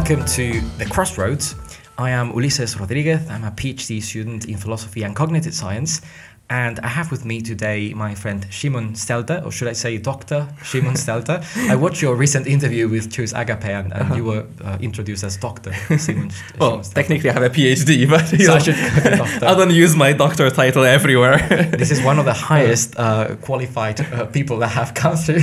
Welcome to The Crossroads. I am Ulises Rodriguez. I'm a PhD student in philosophy and cognitive science. And I have with me today my friend Szymon Stelter, or should I say Dr. Szymon Stelter. I watched your recent interview with Choose Agape and you were introduced as Dr. Szymon. Well, technically I have a PhD, but I don't use my doctor title everywhere. This is one of the highest qualified people that have come through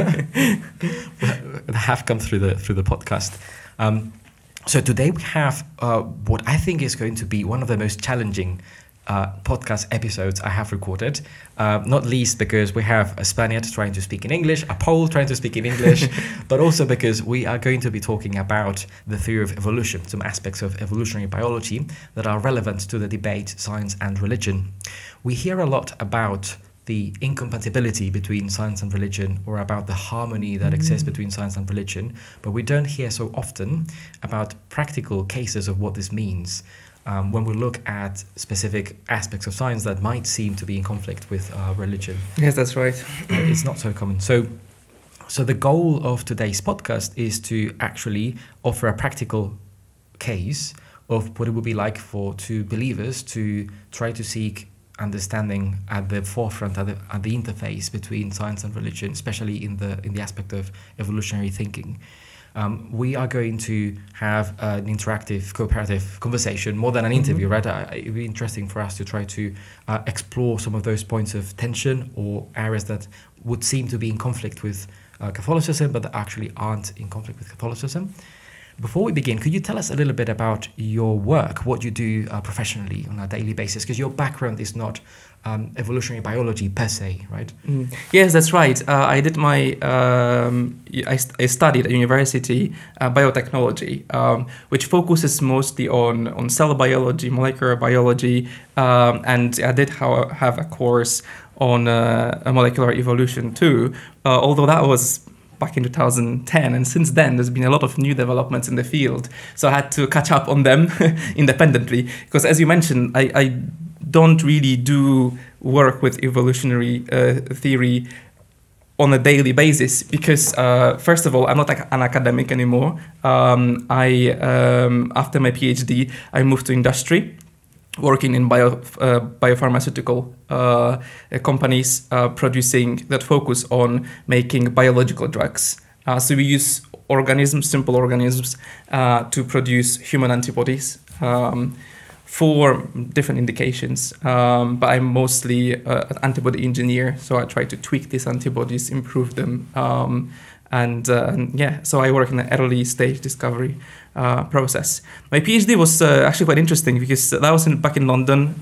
the podcast. So today we have what I think is going to be one of the most challenging podcast episodes I have recorded, not least because we have a Spaniard trying to speak in English, a Pole trying to speak in English, but also because we are going to be talking about the theory of evolution, some aspects of evolutionary biology that are relevant to the debate science and religion. We hear a lot about the incompatibility between science and religion, or about the harmony that exists between science and religion, but we don't hear so often about practical cases of what this means. When we look at specific aspects of science that might seem to be in conflict with religion. Yes, that's right. It's not so common. So the goal of today's podcast is to actually offer a practical case of what it would be like for two believers to try to seek understanding at the forefront, at the interface between science and religion, especially in the aspect of evolutionary thinking. We are going to have an interactive, cooperative conversation, more than an interview, right? It would be interesting for us to try to explore some of those points of tension or areas that would seem to be in conflict with Catholicism, but that actually aren't in conflict with Catholicism. Before we begin, could you tell us a little bit about your work, what you do professionally on a daily basis? Because your background is not evolutionary biology per se, right? Yes, that's right. I did my, I studied at university biotechnology, which focuses mostly on cell biology, molecular biology, and I did have a course on molecular evolution too, although that was back in 2010, and since then there's been a lot of new developments in the field, so I had to catch up on them independently, because as you mentioned, I don't really do work with evolutionary theory on a daily basis, because first of all, I'm not an academic anymore. After my PhD, I moved to industry, working in biopharmaceutical companies that focus on making biological drugs. So we use simple organisms, to produce human antibodies for different indications. But I'm mostly an antibody engineer, so I try to tweak these antibodies, improve them, so I work in the early stage discovery process. My PhD was actually quite interesting, because that was back in London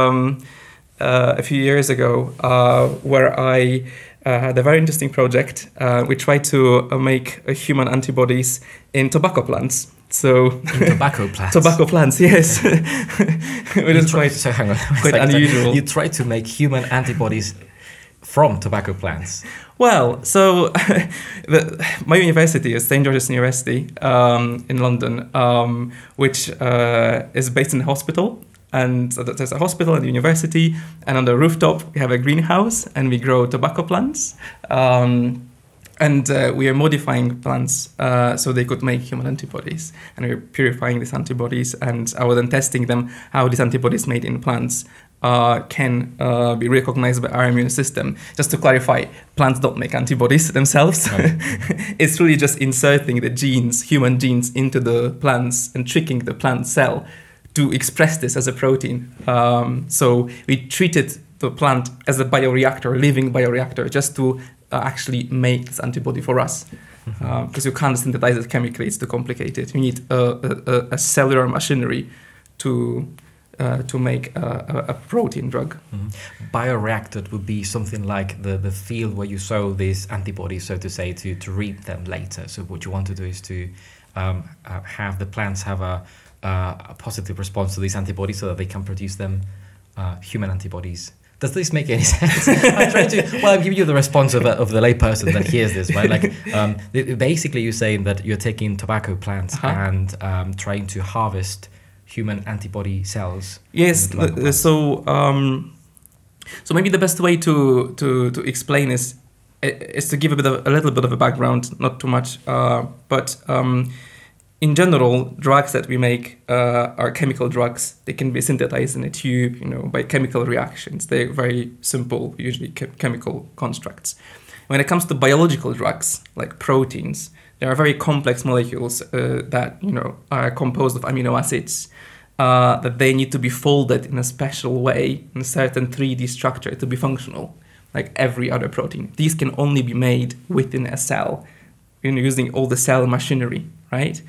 a few years ago, where I had a very interesting project. We tried to make human antibodies in tobacco plants. So in tobacco plants? Tobacco plants, yes. Which is quite unusual. You tried to make human antibodies from tobacco plants? Well, so my university is St. George's University in London, which is based in a hospital. And so there's a hospital and a university, and on the rooftop we have a greenhouse, and we grow tobacco plants. And we are modifying plants so they could make human antibodies. And we're purifying these antibodies, and I was then testing them, how these antibodies made in plants can be recognized by our immune system. Just to clarify, plants don't make antibodies themselves. Right. It's really just inserting the genes, human genes, into the plants and tricking the plant cell to express this as a protein. So we treated the plant as a bioreactor, a living bioreactor, just to actually make this antibody for us. Because you can't synthesize it chemically, it's too complicated. You need a cellular machinery to make a protein drug. Bioreactor would be something like the field where you sow these antibodies, so to say, to reap them later. So what you want to do is to have the plants have a positive response to these antibodies, so that they can produce them human antibodies. Does this make any sense? I'm giving you the response of the layperson that hears this, right? Like, basically you're saying that you're taking tobacco plants and trying to harvest human antibody cells. Yes. So maybe the best way to explain is to give a little bit of a background, not too much, but in general, drugs that we make are chemical drugs. They can be synthesized in a tube, by chemical reactions. They're very simple, usually chemical constructs. When it comes to biological drugs, like proteins, there are very complex molecules that, are composed of amino acids that they need to be folded in a special way, in a certain 3D structure to be functional, like every other protein. These can only be made within a cell, using all the cell machinery, right?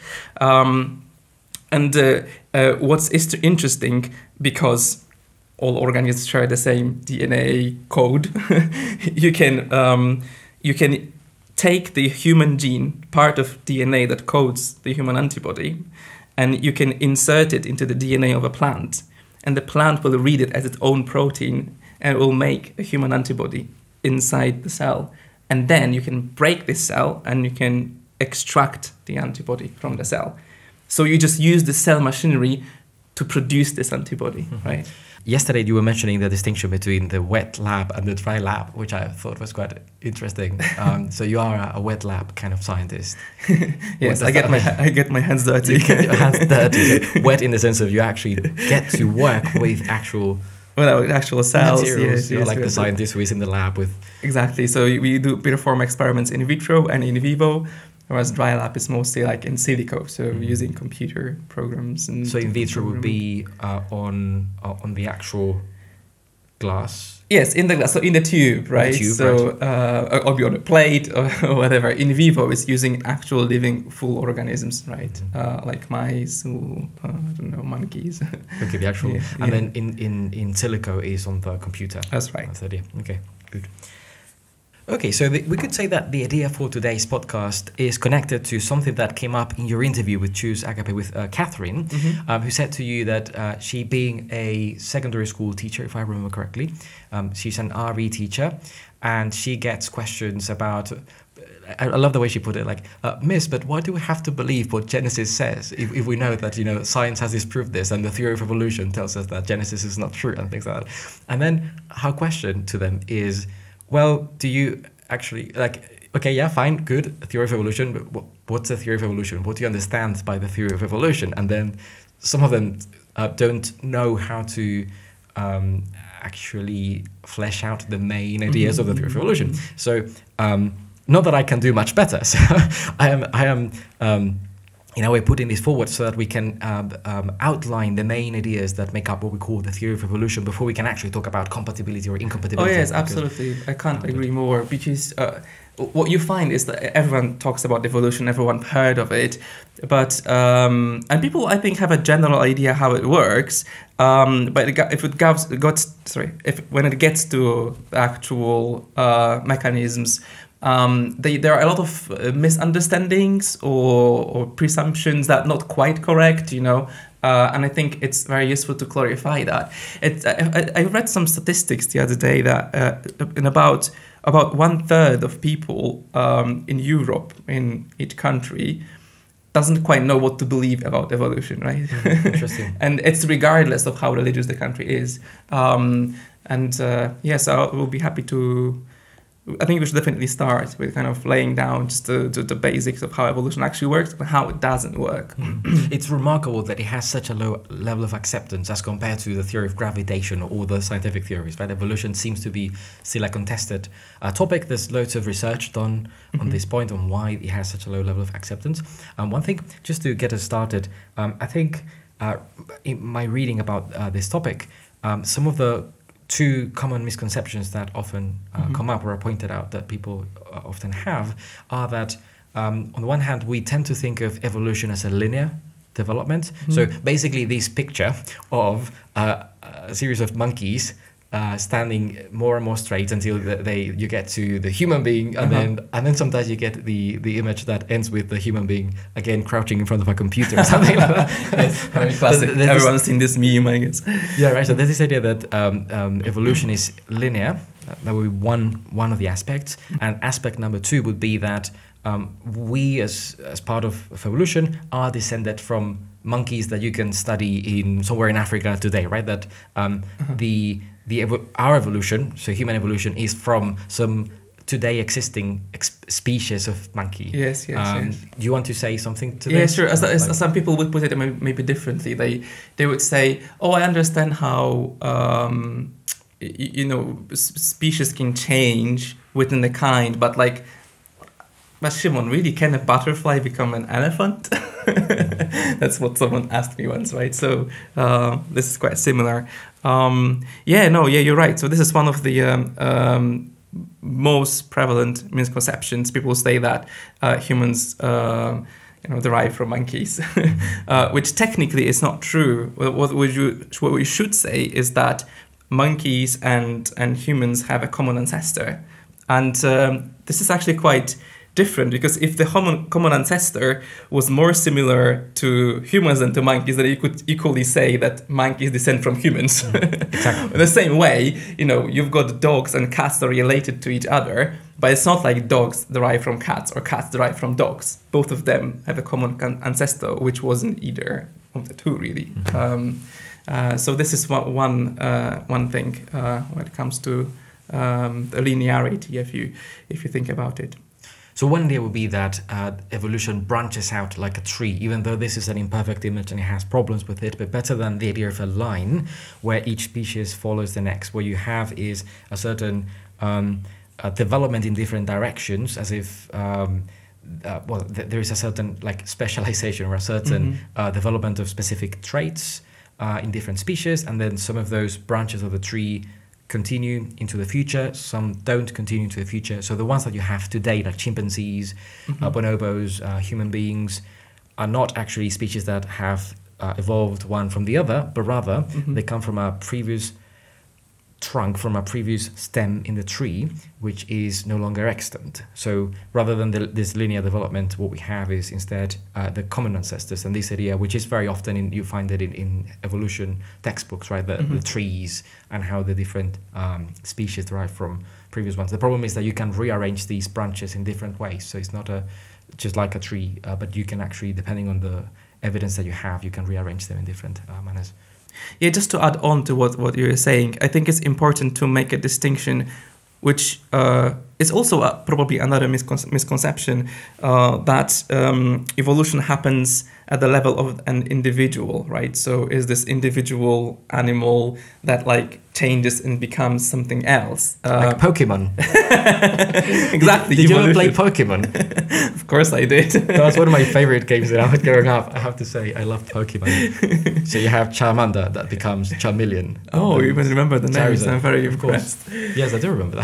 What's interesting, because all organisms share the same DNA code, you can take the human gene, part of DNA that codes the human antibody, and you can insert it into the DNA of a plant, and the plant will read it as its own protein and it will make a human antibody inside the cell. And then you can break this cell and you can extract the antibody from the cell. So you just use the cell machinery to produce this antibody, right? Yesterday you were mentioning the distinction between the wet lab and the dry lab, which I thought was quite interesting. So you are a wet lab kind of scientist. Yes, I get my hands dirty. You get your hands dirty. Wet in the sense of you actually get to work with actual cells, materials, like the scientist who is in the lab with... Exactly. So we perform experiments in vitro and in vivo, whereas dry lab is mostly like in silico, so using computer programs. And so in vitro would be on the actual glass? Yes, in the glass, so in the tube, right? Or be on a plate or whatever. In vivo is using actual living full organisms, right? Like mice or, monkeys. Okay, the actual. And then in silico is on the computer. That's right. That's the idea. Okay, good. Okay, so we could say that the idea for today's podcast is connected to something that came up in your interview with Choose Agape with Catherine, who said to you that she, being a secondary school teacher, if I remember correctly, she's an RE teacher, and she gets questions about... I love the way she put it, like, Miss, but why do we have to believe what Genesis says if we know that, science has disproved this and the theory of evolution tells us that Genesis is not true and things like that. And then her question to them is... Well, do you actually, okay, yeah, fine, good, theory of evolution, but what's the theory of evolution? What do you understand by the theory of evolution? And then some of them don't know how to actually flesh out the main ideas of the theory of evolution. So, not that I can do much better. So I am in a way putting this forward so that we can outline the main ideas that make up what we call the theory of evolution before we can actually talk about compatibility or incompatibility. Oh yes, absolutely. I can't agree more, because what you find is that everyone talks about evolution, everyone's heard of it, but and people I think have a general idea how it works, but when it gets to the actual mechanisms, there are a lot of misunderstandings or presumptions that are not quite correct, and I think it's very useful to clarify that. I read some statistics the other day that in about 1/3 of people in Europe, in each country, doesn't quite know what to believe about evolution, right? Interesting. And it's regardless of how religious the country is. Yes, I will be happy to... I think we should definitely start with kind of laying down just the basics of how evolution actually works and how it doesn't work. It's remarkable that it has such a low level of acceptance as compared to the theory of gravitation or the scientific theories, right? Evolution seems to be still a contested topic. There's loads of research done on this point, on why it has such a low level of acceptance. One thing, just to get us started, I think in my reading about this topic, some of the two common misconceptions that often come up or are pointed out that people often have are that on the one hand we tend to think of evolution as a linear development. So basically this picture of a series of monkeys standing more and more straight until you get to the human being, and then sometimes you get the image that ends with the human being again crouching in front of a computer or something like that. It's very classic. Everyone's seen this meme, I guess. Yeah, right. So there's this idea that evolution is linear. That would be one of the aspects, and aspect number two would be that we as part of evolution are descended from monkeys that you can study in somewhere in Africa today, right? That our evolution, so human evolution, is from some today existing species of monkey. Yes. Do you want to say something to Yeah, this? sure. As some people would put it maybe differently. They would say, "Oh, I understand how species can change within the kind, but like, but Szymon, really, can a butterfly become an elephant?" That's what someone asked me once, right? So this is quite similar. You're right. So this is one of the most prevalent misconceptions. People say that humans derive from monkeys, which technically is not true. What we should say is that monkeys and humans have a common ancestor, and this is actually quite different, because if the common ancestor was more similar to humans than to monkeys, then you could equally say that monkeys descend from humans. Exactly. In the same way, you've got dogs and cats that are related to each other, but it's not like dogs derive from cats or cats derive from dogs. Both of them have a common ancestor, which wasn't either of the two, really. So this is one thing when it comes to the linearity, if you think about it. So one idea would be that evolution branches out like a tree, even though this is an imperfect image and it has problems with it, but better than the idea of a line where each species follows the next. What you have is a certain development in different directions, as if there is a certain like specialization or a certain development of specific traits in different species, and then some of those branches of the tree continue into the future, some don't continue into the future. So the ones that you have today, like chimpanzees, bonobos, human beings, are not actually species that have evolved one from the other, but rather they come from a previous trunk, from a previous stem in the tree, which is no longer extant. So rather than this linear development, what we have is instead the common ancestors, and this idea, which is very often you find it in evolution textbooks, right? The trees and how the different species derive from previous ones. The problem is that you can rearrange these branches in different ways. So it's not just like a tree, but you can actually, depending on the evidence that you have, you can rearrange them in different manners. Yeah, just to add on to what you're saying, I think it's important to make a distinction, which is also probably another misconception, that evolution happens at the level of an individual, right? So is this individual animal that like changes and becomes something else? Like Pokemon. Exactly. Did you ever play Pokemon? Of course I did. That was one of my favorite games that I was growing up. I have to say, I loved Pokemon. So you have Charmander that becomes Charmeleon. Oh, you even remember the names. I'm very impressed. Yes, I do remember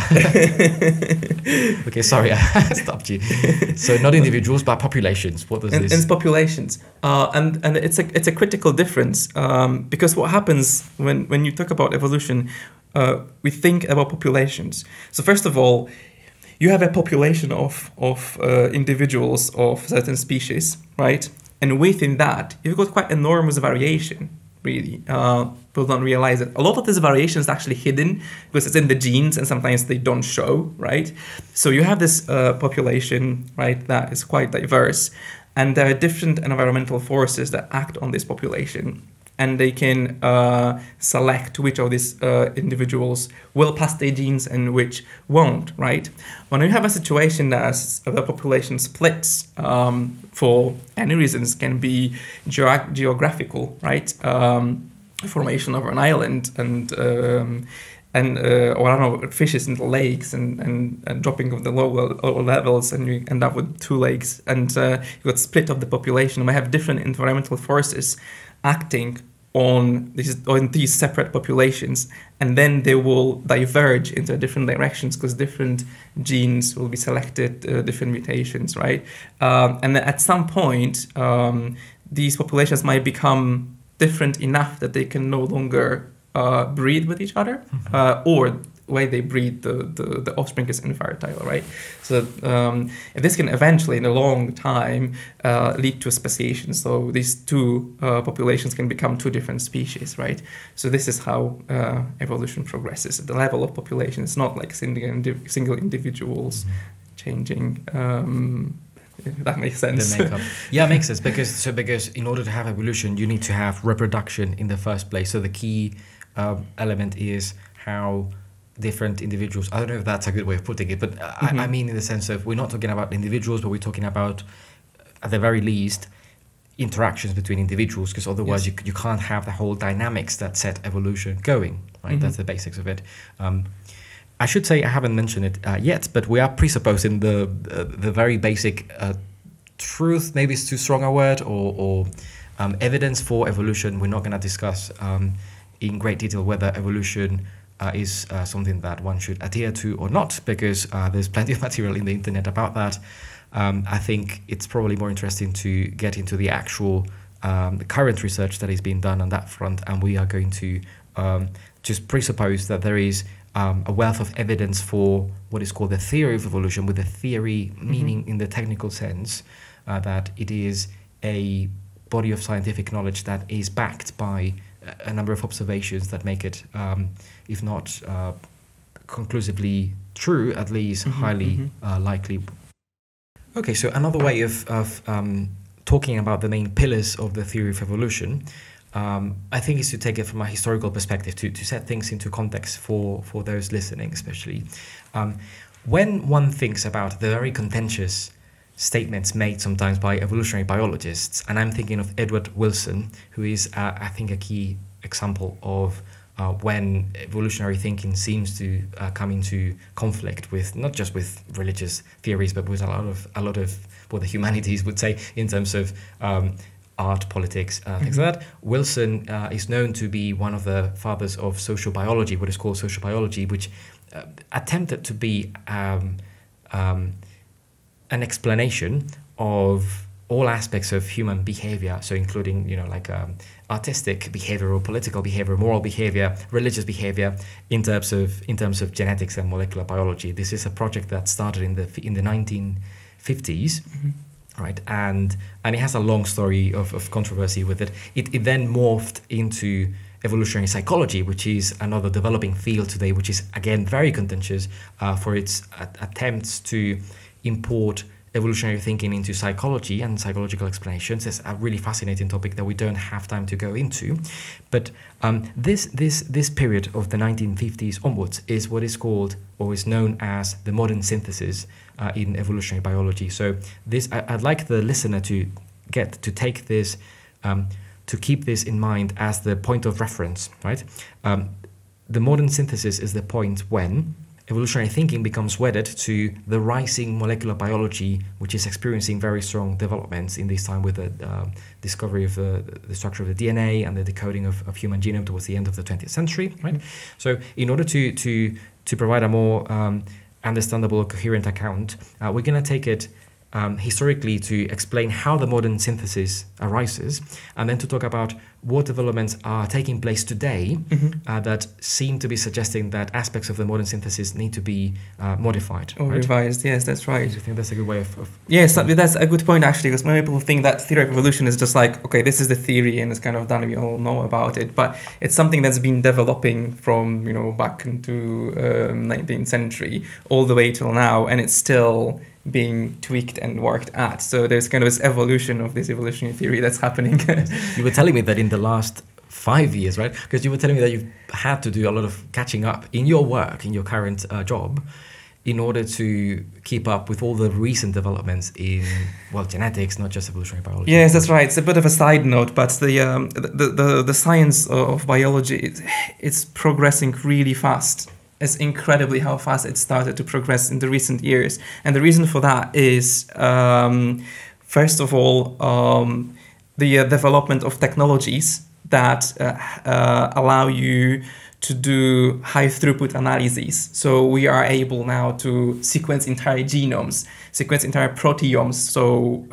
that. Okay, sorry, I stopped you. So not individuals, but populations. What does this? It's populations, and it's a critical difference, because what happens when you talk about evolution, we think about populations. So first of all, you have a population of individuals of certain species, right? And within that, you've got quite enormous variation. Really, people don't realize it. A lot of this variation is actually hidden because it's in the genes, and sometimes they don't show, right? So you have this population, right, that is quite diverse, and there are different environmental forces that act on this population, and they can select which of these individuals will pass their genes and which won't, right? When you have a situation that the population splits for any reasons, can be geographical, right? Formation of an island and or I don't know, fishes in the lakes and dropping of the lower levels, and you end up with two lakes, and you got split of the population. We have different environmental forces acting on these separate populations, and then they will diverge into different directions because different genes will be selected, different mutations, right? And then at some point, these populations might become different enough that they can no longer breed with each other, or the way they breed, the offspring is infertile, right? So this can eventually, in a long time, lead to speciation. So these two populations can become two different species, right? So this is how evolution progresses at the level of population. It's not like single individuals changing. If that makes sense. Yeah, it makes sense, because in order to have evolution, you need to have reproduction in the first place. So the key element is how different individuals. I don't know if that's a good way of putting it, but I mean in the sense of we're not talking about individuals, but we're talking about, at the very least, interactions between individuals, because otherwise you can't have the whole dynamics that set evolution going, right? That's the basics of it. I should say, I haven't mentioned it yet, but we are presupposing the very basic truth, maybe it's too strong a word, or evidence for evolution. We're not going to discuss in great detail whether evolution is something that one should adhere to or not, because there's plenty of material in the internet about that. I think it's probably more interesting to get into the actual current research that is being done on that front, and we are going to just presuppose that there is a wealth of evidence for what is called the theory of evolution, with the theory meaning in the technical sense that it is a body of scientific knowledge that is backed by a number of observations that make it, if not conclusively true, at least highly likely. Okay, so another way of talking about the main pillars of the theory of evolution, I think, is to take it from a historical perspective, to set things into context for those listening, especially. When one thinks about the very contentious statements made sometimes by evolutionary biologists, and I'm thinking of Edward Wilson, who is, I think, a key example of when evolutionary thinking seems to come into conflict with not just with religious theories, but with a lot of what the humanities would say in terms of art, politics, things like that. Wilson is known to be one of the fathers of social biology, what is called social biology, which attempted to be an explanation of all aspects of human behavior, so including, like artistic behavior, or political behavior, moral behavior, religious behavior, in terms of genetics and molecular biology. This is a project that started in the 1950s, right? And it has a long story of controversy with it. It then morphed into evolutionary psychology, which is another developing field today, which is again very contentious for its attempts to import evolutionary thinking into psychology and psychological explanations. It's a really fascinating topic that we don't have time to go into. But this period of the 1950s onwards is what is called, or is known as, the modern synthesis in evolutionary biology. So I'd like the listener to take this, to keep this in mind as the point of reference, right? The modern synthesis is the point when evolutionary thinking becomes wedded to the rising molecular biology, which is experiencing very strong developments in this time, with the discovery of the structure of the DNA and the decoding of human genome towards the end of the 20th century, right? So in order to provide a more understandable, coherent account, we're going to take it historically to explain how the modern synthesis arises, and then to talk about what developments are taking place today that seem to be suggesting that aspects of the modern synthesis need to be modified or revised. Yes, that's right. I think that's a good way of yes, that's a good point, actually, because many people think that theory of evolution is just like, okay, this is the theory and it's kind of done, we all know about it, but it's something that's been developing from back into 19th century all the way till now, and it's still being tweaked and worked at. So there's kind of this evolution of this evolutionary theory that's happening. You were telling me that in the last 5 years, right? Because you were telling me that you've had to do a lot of catching up in your work, in your current job, in order to keep up with all the recent developments in, genetics, not just evolutionary biology. Yes, that's right. It's a bit of a side note, but the science of biology, it's progressing really fast. It's incredibly how fast it started to progress in the recent years. And the reason for that is, first of all, the development of technologies that allow you to do high throughput analyses. So we are able now to sequence entire genomes, sequence entire proteomes. So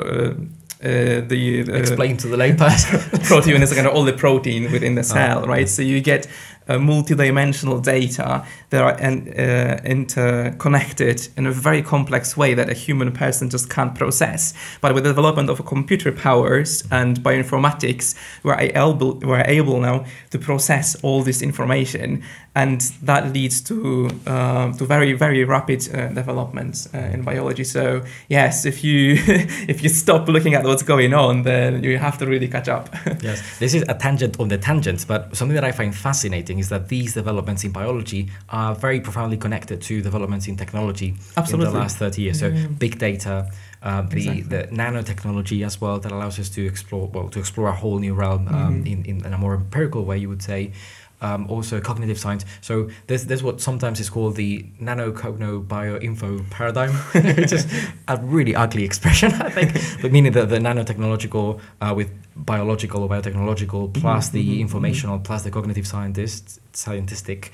explain to the layperson. Protein is kind of all the protein within the cell, right? So you get multidimensional data that are interconnected in a very complex way that a human person just can't process. But with the development of computer powers and bioinformatics, we're able now to process all this information, and that leads to very, very rapid developments in biology. So yes, if you stop looking at what's going on, then you have to really catch up. Yes, this is a tangent on the tangents, but something that I find fascinating fascinating is that these developments in biology are very profoundly connected to developments in technology in the last 30 years. So big data, the nanotechnology as well, that allows us to explore a whole new realm in a more empirical way, you would say. Also cognitive science. So there's what sometimes is called the nano-cogno-bio-info paradigm, which is a really ugly expression, I think, but meaning that the nanotechnological with biological or biotechnological plus the informational plus the cognitive scientific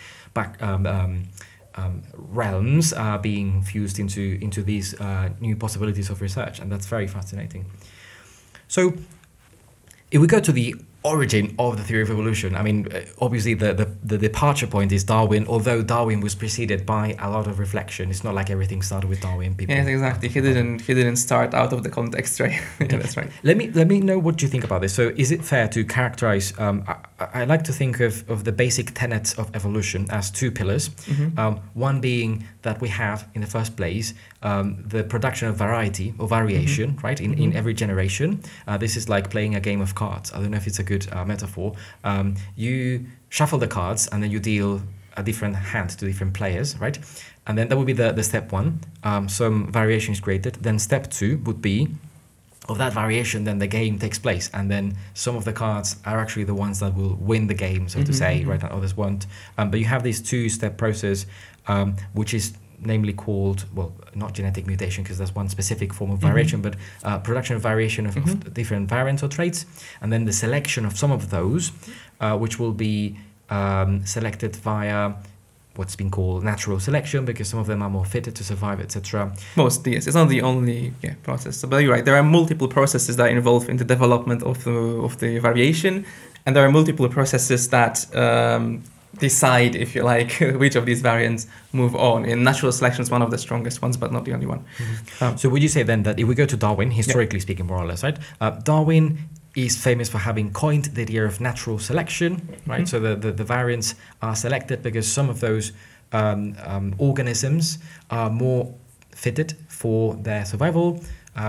realms are being fused into these new possibilities of research, and that's very fascinating. So if we go to the origin of the theory of evolution, I mean, obviously the departure point is Darwin, although Darwin was preceded by a lot of reflection. It's not like everything started with Darwin. Yes, exactly. He didn't start out of the context, right? Yeah, that's right. Let me know what you think about this. So is it fair to characterize, I like to think of the basic tenets of evolution as two pillars. One being that we have, in the first place, the production of variety or variation, right, in every generation. This is like playing a game of cards. I don't know if it's a good metaphor. You shuffle the cards and then you deal a different hand to different players, right? And then that would be the step one. Some variation is created. Then step two would be, of that variation, then the game takes place, and then some of the cards are actually the ones that will win the game, so to say, right? And others won't. But you have this two-step process, which is namely called, well, not genetic mutation, because that's one specific form of variation, but production of variation of different variants or traits, and then the selection of some of those, which will be selected via what's been called natural selection, because some of them are more fitted to survive, etc. Mostly, yes. It's not the only process. But you're right. There are multiple processes that involve in the development of the variation, and there are multiple processes that decide, if you like, which of these variants move on. And natural selection is one of the strongest ones, but not the only one. So would you say then that if we go to Darwin, historically speaking, more or less, right? Darwin is famous for having coined the idea of natural selection, right? So the variants are selected because some of those organisms are more fitted for their survival,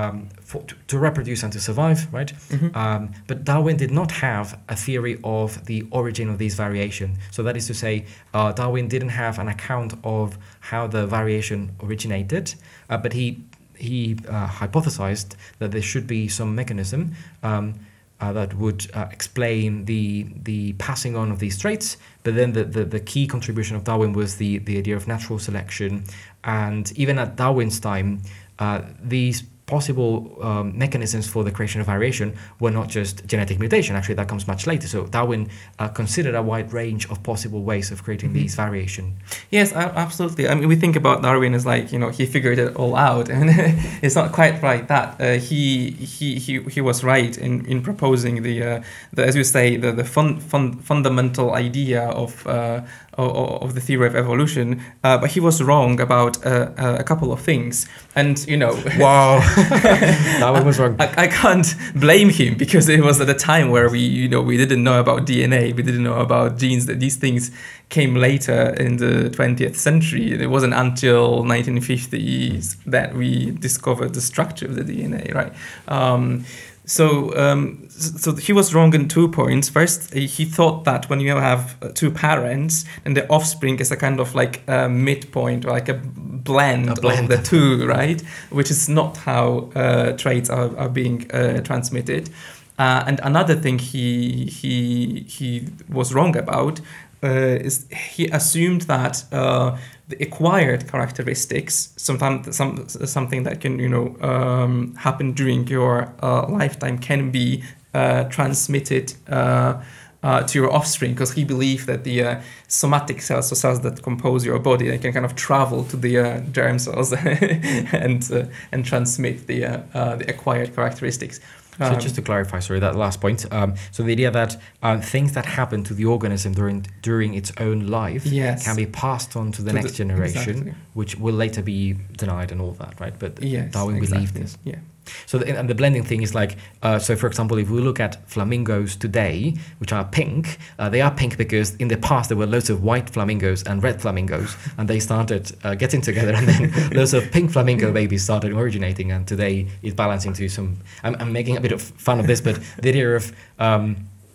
to reproduce and to survive, right? But Darwin did not have a theory of the origin of these variation. So that is to say, Darwin didn't have an account of how the variation originated, but he hypothesized that there should be some mechanism that would explain the passing on of these traits. But then the key contribution of Darwin was the idea of natural selection. And even at Darwin's time, these possible mechanisms for the creation of variation were not just genetic mutation. Actually, that comes much later. So Darwin considered a wide range of possible ways of creating these variation. Yes, absolutely. I mean, we think about Darwin as like, he figured it all out, and it's not quite right that he was right in proposing the as you say, the fundamental idea of the theory of evolution, but he was wrong about a couple of things. And Wow. Darwin was wrong. I can't blame him, because it was at a time where we didn't know about DNA, we didn't know about genes, that these things came later in the 20th century. It wasn't until 1950s that we discovered the structure of the DNA, right? So he was wrong in 2 points. First, he thought that when you have two parents, and the offspring is a kind of like a midpoint, or like a blend of the two, right? Which is not how traits are being transmitted. And another thing he was wrong about is he assumed that the acquired characteristics, something that can happen during your lifetime, can be transmitted to your offspring, because he believed that the somatic cells, so cells that compose your body, they can kind of travel to the germ cells and transmit the acquired characteristics. So just to clarify, sorry, that last point. So the idea that things that happen to the organism during its own life can be passed on to the next generation, which will later be denied and all that, right? But Darwin believed this. Yeah. So and the blending thing is like, so for example, if we look at flamingos today, which are pink, they are pink because in the past there were loads of white flamingos and red flamingos, and they started getting together, and then loads of pink flamingo babies started originating, and today it's balancing to some, I'm making a bit of fun of this, but the idea of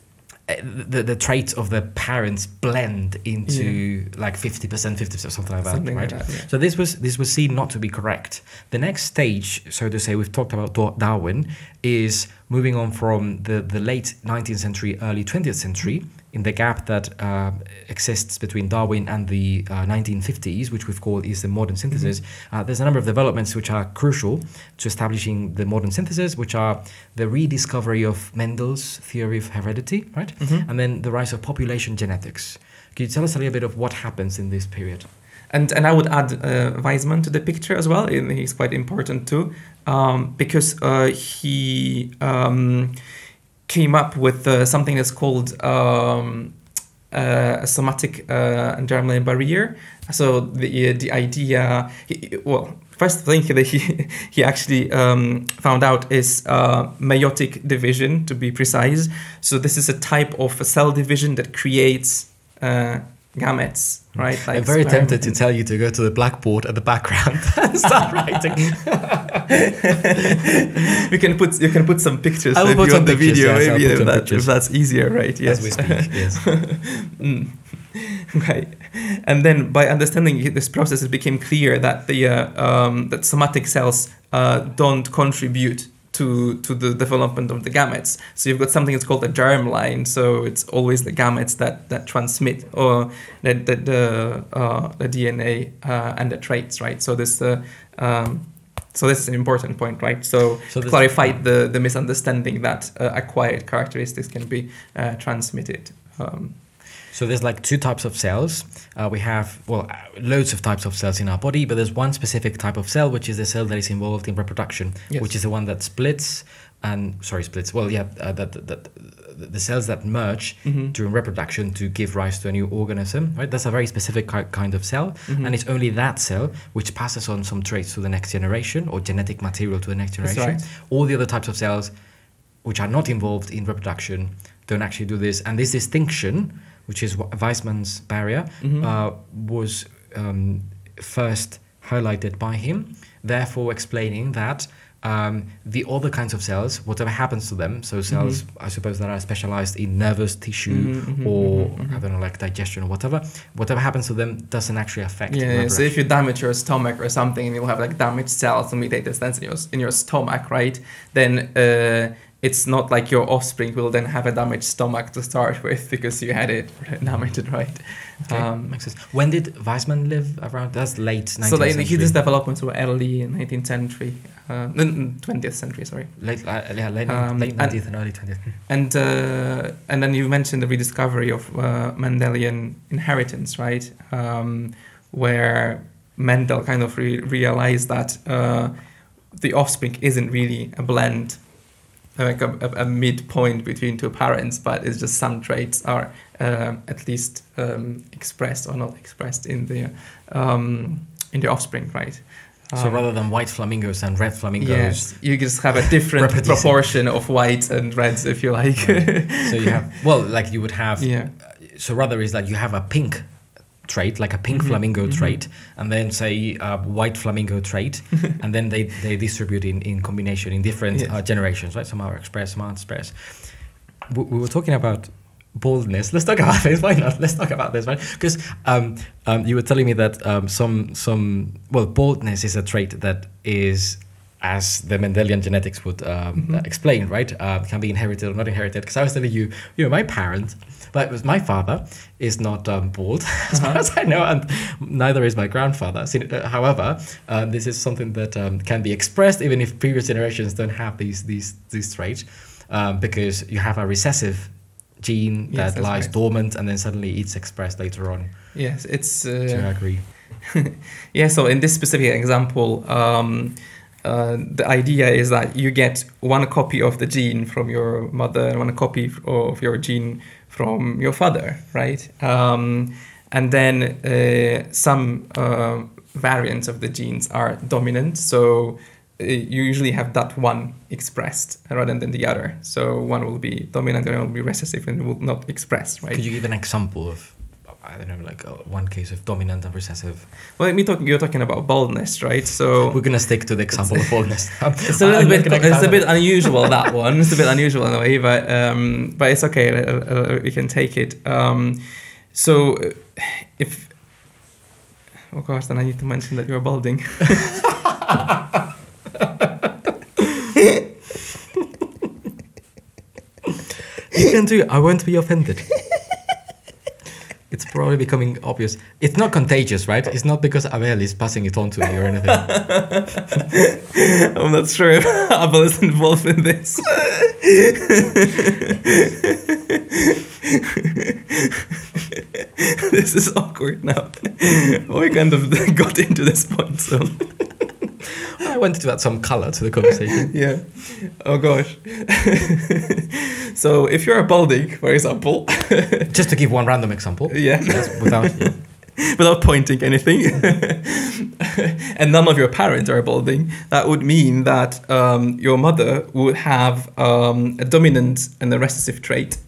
the traits of the parents blend into like 50%, something like that, Something right? like that, yeah. So this was seen not to be correct. The next stage, so to say, we've talked about Darwin, is moving on from the late 19th century, early 20th century, in the gap that exists between Darwin and the 1950s, which we've called is the modern synthesis. There's a number of developments which are crucial to establishing the modern synthesis, which are the rediscovery of Mendel's theory of heredity, right? And then the rise of population genetics. Can you tell us a little bit of what happens in this period? And I would add Weissman to the picture as well. And he's quite important too, because he came up with something that's called a somatic and germinal barrier. So the idea, first thing that he actually found out is meiotic division, to be precise. So this is a type of a cell division that creates gametes, right? Like I'm very tempted to tell you to go to the blackboard at the background and start writing. You can put some pictures I will put on the pictures, video, yes, maybe if that's easier, right? Yes. As we speak, yes. Right. And then by understanding this process, it became clear that that somatic cells don't contribute to the development of the gametes. So you've got something that's called a germline. So it's always the gametes that transmit or the DNA and the traits, right? So this is an important point, right? So clarified the misunderstanding that acquired characteristics can be transmitted. So there's like two types of cells. We have, loads of types of cells in our body, but there's one specific type of cell, which is the cell that is involved in reproduction, which is the one that splits. The cells that merge during reproduction to give rise to a new organism, right? That's a very specific kind of cell, and it's only that cell which passes on some traits to the next generation or genetic material to the next generation. That's right. All the other types of cells which are not involved in reproduction don't actually do this. And this distinction, which is Weissman's barrier, was first highlighted by him, therefore explaining that the other kinds of cells, whatever happens to them, so cells, I suppose, that are specialized in nervous tissue or, I don't know, like digestion or whatever happens to them doesn't actually affect Yeah, so if you damage your stomach or something and you'll have like damaged cells and mutated cells in your stomach, right, then it's not like your offspring will then have a damaged stomach to start with because you had it damaged, right? Okay, makes sense. When did Weissman live around? That's late 19th so century. his developments were early 19th century, 20th century, sorry. Late 19th and early 20th. And then you mentioned the rediscovery of Mendelian inheritance, right? Where Mendel kind of realized that the offspring isn't really a blend, like a midpoint between two parents, but it's just some traits are at least expressed or not expressed in the offspring, right? So rather than white flamingos and red flamingos, yes, you just have a different proportion of whites and reds, if you like. So you have, like you would have, so rather is like you have a pink trait, like a pink flamingo trait, and then say a white flamingo trait, and then they distribute in combination in different generations, right? Some are expressed, some aren't expressed. We were talking about baldness. Let's talk about this. Why not? Let's talk about this, right? Because you were telling me that baldness is a trait that is, as the Mendelian genetics would explain, right? Can be inherited or not inherited. Because I was telling you, my parent, like my father, is not bald, as far as I know, and neither is my grandfather. However, this is something that can be expressed even if previous generations don't have these traits, because you have a recessive gene that lies dormant, and then suddenly it's expressed later on. Yes, it's. Do you agree? Yeah. So in this specific example, the idea is that you get one copy of the gene from your mother and one copy of your gene from your father, right? And then some variants of the genes are dominant, so you usually have that one expressed rather than the other. So one will be dominant and one will be recessive and will not express, right? Could you give an example of I don't know, like one case of dominant and recessive. Well, you're talking about baldness, right? So we're gonna stick to the example of baldness. It's a bit unusual, that one. It's a bit unusual in a way, but it's okay. We can take it. So if oh gosh, then I need to mention that you're balding. You can do. I won't be offended. It's probably becoming obvious. It's not contagious, right? It's not because Abel is passing it on to me or anything. I'm not sure if Abel is involved in this. This is awkward now. We kind of got into this point, so... I wanted to add some color to the conversation. Yeah. Oh gosh. So if you're a balding, for example... Just to give one random example. Yeah. Without pointing anything. And none of your parents are balding. That would mean that your mother would have a dominant and a recessive trait.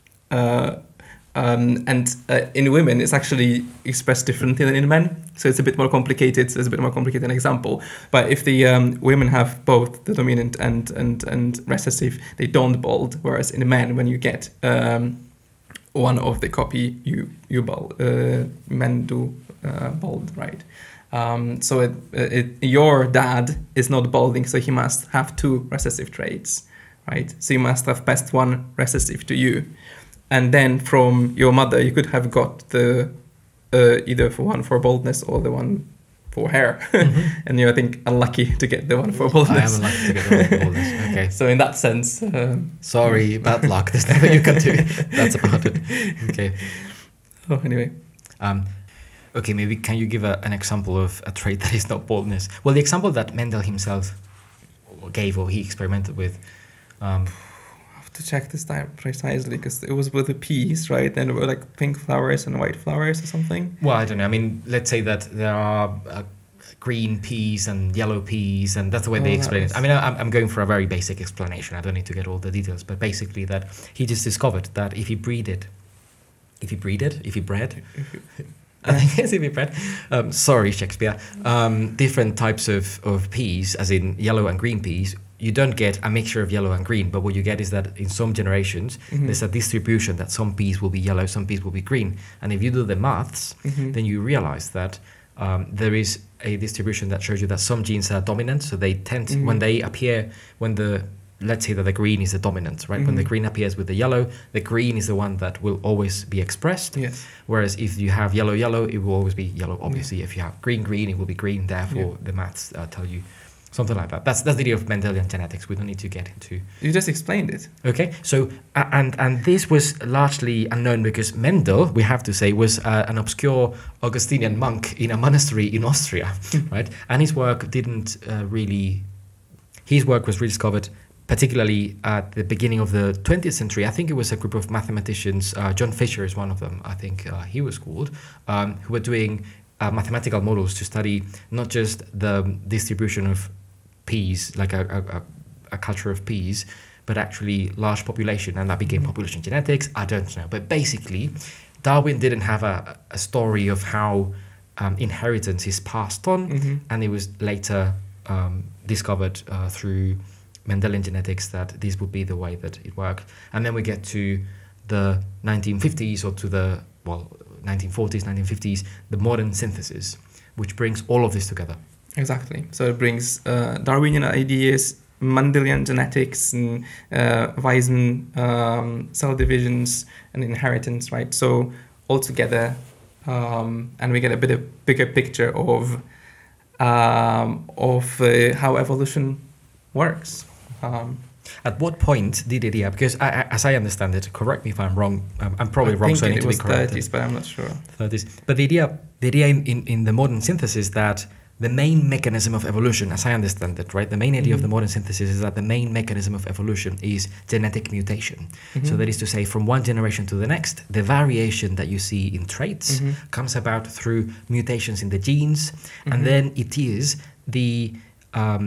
And in women, it's actually expressed differently than in men. So it's a bit more complicated. So it's a bit more complicated example. But if the women have both the dominant and recessive, they don't bald. Whereas in men, when you get one of the copy, you bald. Men do bald, right? So your dad is not balding, so he must have two recessive traits, right? So you must have passed one recessive to you. And then from your mother, you could have got the either for one for baldness or the one for hair. Mm-hmm. And you're, I think, unlucky to get the one for baldness. I am unlucky to get the one for baldness. Okay. So in that sense... sorry, bad luck. There's nothing you can do. That's about it. Okay. Oh, anyway. Okay, maybe can you give an example of a trait that is not baldness? Well, the example that Mendel himself gave or he experimented with... to check this time precisely, because it was with the peas, right? And it were like pink flowers and white flowers or something. Well, I don't know. I mean, let's say that there are green peas and yellow peas, and that's the way they explain it. I mean, I'm going for a very basic explanation. I don't need to get all the details, but basically that he just discovered that if he bred, I think it's if he bred, sorry, Shakespeare, different types of peas, as in yellow and green peas, you don't get a mixture of yellow and green, but what you get is that in some generations, mm-hmm. there's a distribution that some peas will be yellow, some peas will be green. And if you do the maths, mm-hmm. then you realize that there is a distribution that shows you that some genes are dominant. So they tend to, mm-hmm. when they appear, let's say that the green is the dominant, right? Mm-hmm. When the green appears with the green is the one that will always be expressed. Yes. Whereas if you have yellow, it will always be yellow, obviously. Yeah. If you have green, it will be green. Therefore, the maths tell you something like that. That's the idea of Mendelian genetics. We don't need to get into... You just explained it. Okay. So, and this was largely unknown because Mendel, we have to say, was an obscure Augustinian monk in a monastery in Austria, right? And his work was rediscovered particularly at the beginning of the 20th century. I think it was a group of mathematicians, John Fisher is one of them, I think he was called, who were doing mathematical models to study not just the distribution of peas, like a culture of peas, but actually large population, and that became population genetics. I don't know. But basically, Darwin didn't have a story of how inheritance is passed on, mm-hmm. and it was later discovered through Mendelian genetics that this would be the way that it worked. And then we get to the 1950s or to the, 1940s, 1950s, the modern synthesis, which brings all of this together. Exactly. So it brings Darwinian ideas, Mendelian genetics, and Weissman cell divisions and inheritance, right? So all together, and we get a bigger picture of how evolution works. At what point did it, because as I understand it, correct me if I'm wrong, I'm probably wrong, so I need to be corrected. It was 30s, but I'm not sure. 30s. But the idea in the modern synthesis that the main mechanism of evolution, as I understand it, right, the main idea mm-hmm. of the modern synthesis is that the main mechanism of evolution is genetic mutation. Mm-hmm. So that is to say, from one generation to the next, the variation that you see in traits mm-hmm. comes about through mutations in the genes, mm-hmm. and then it is the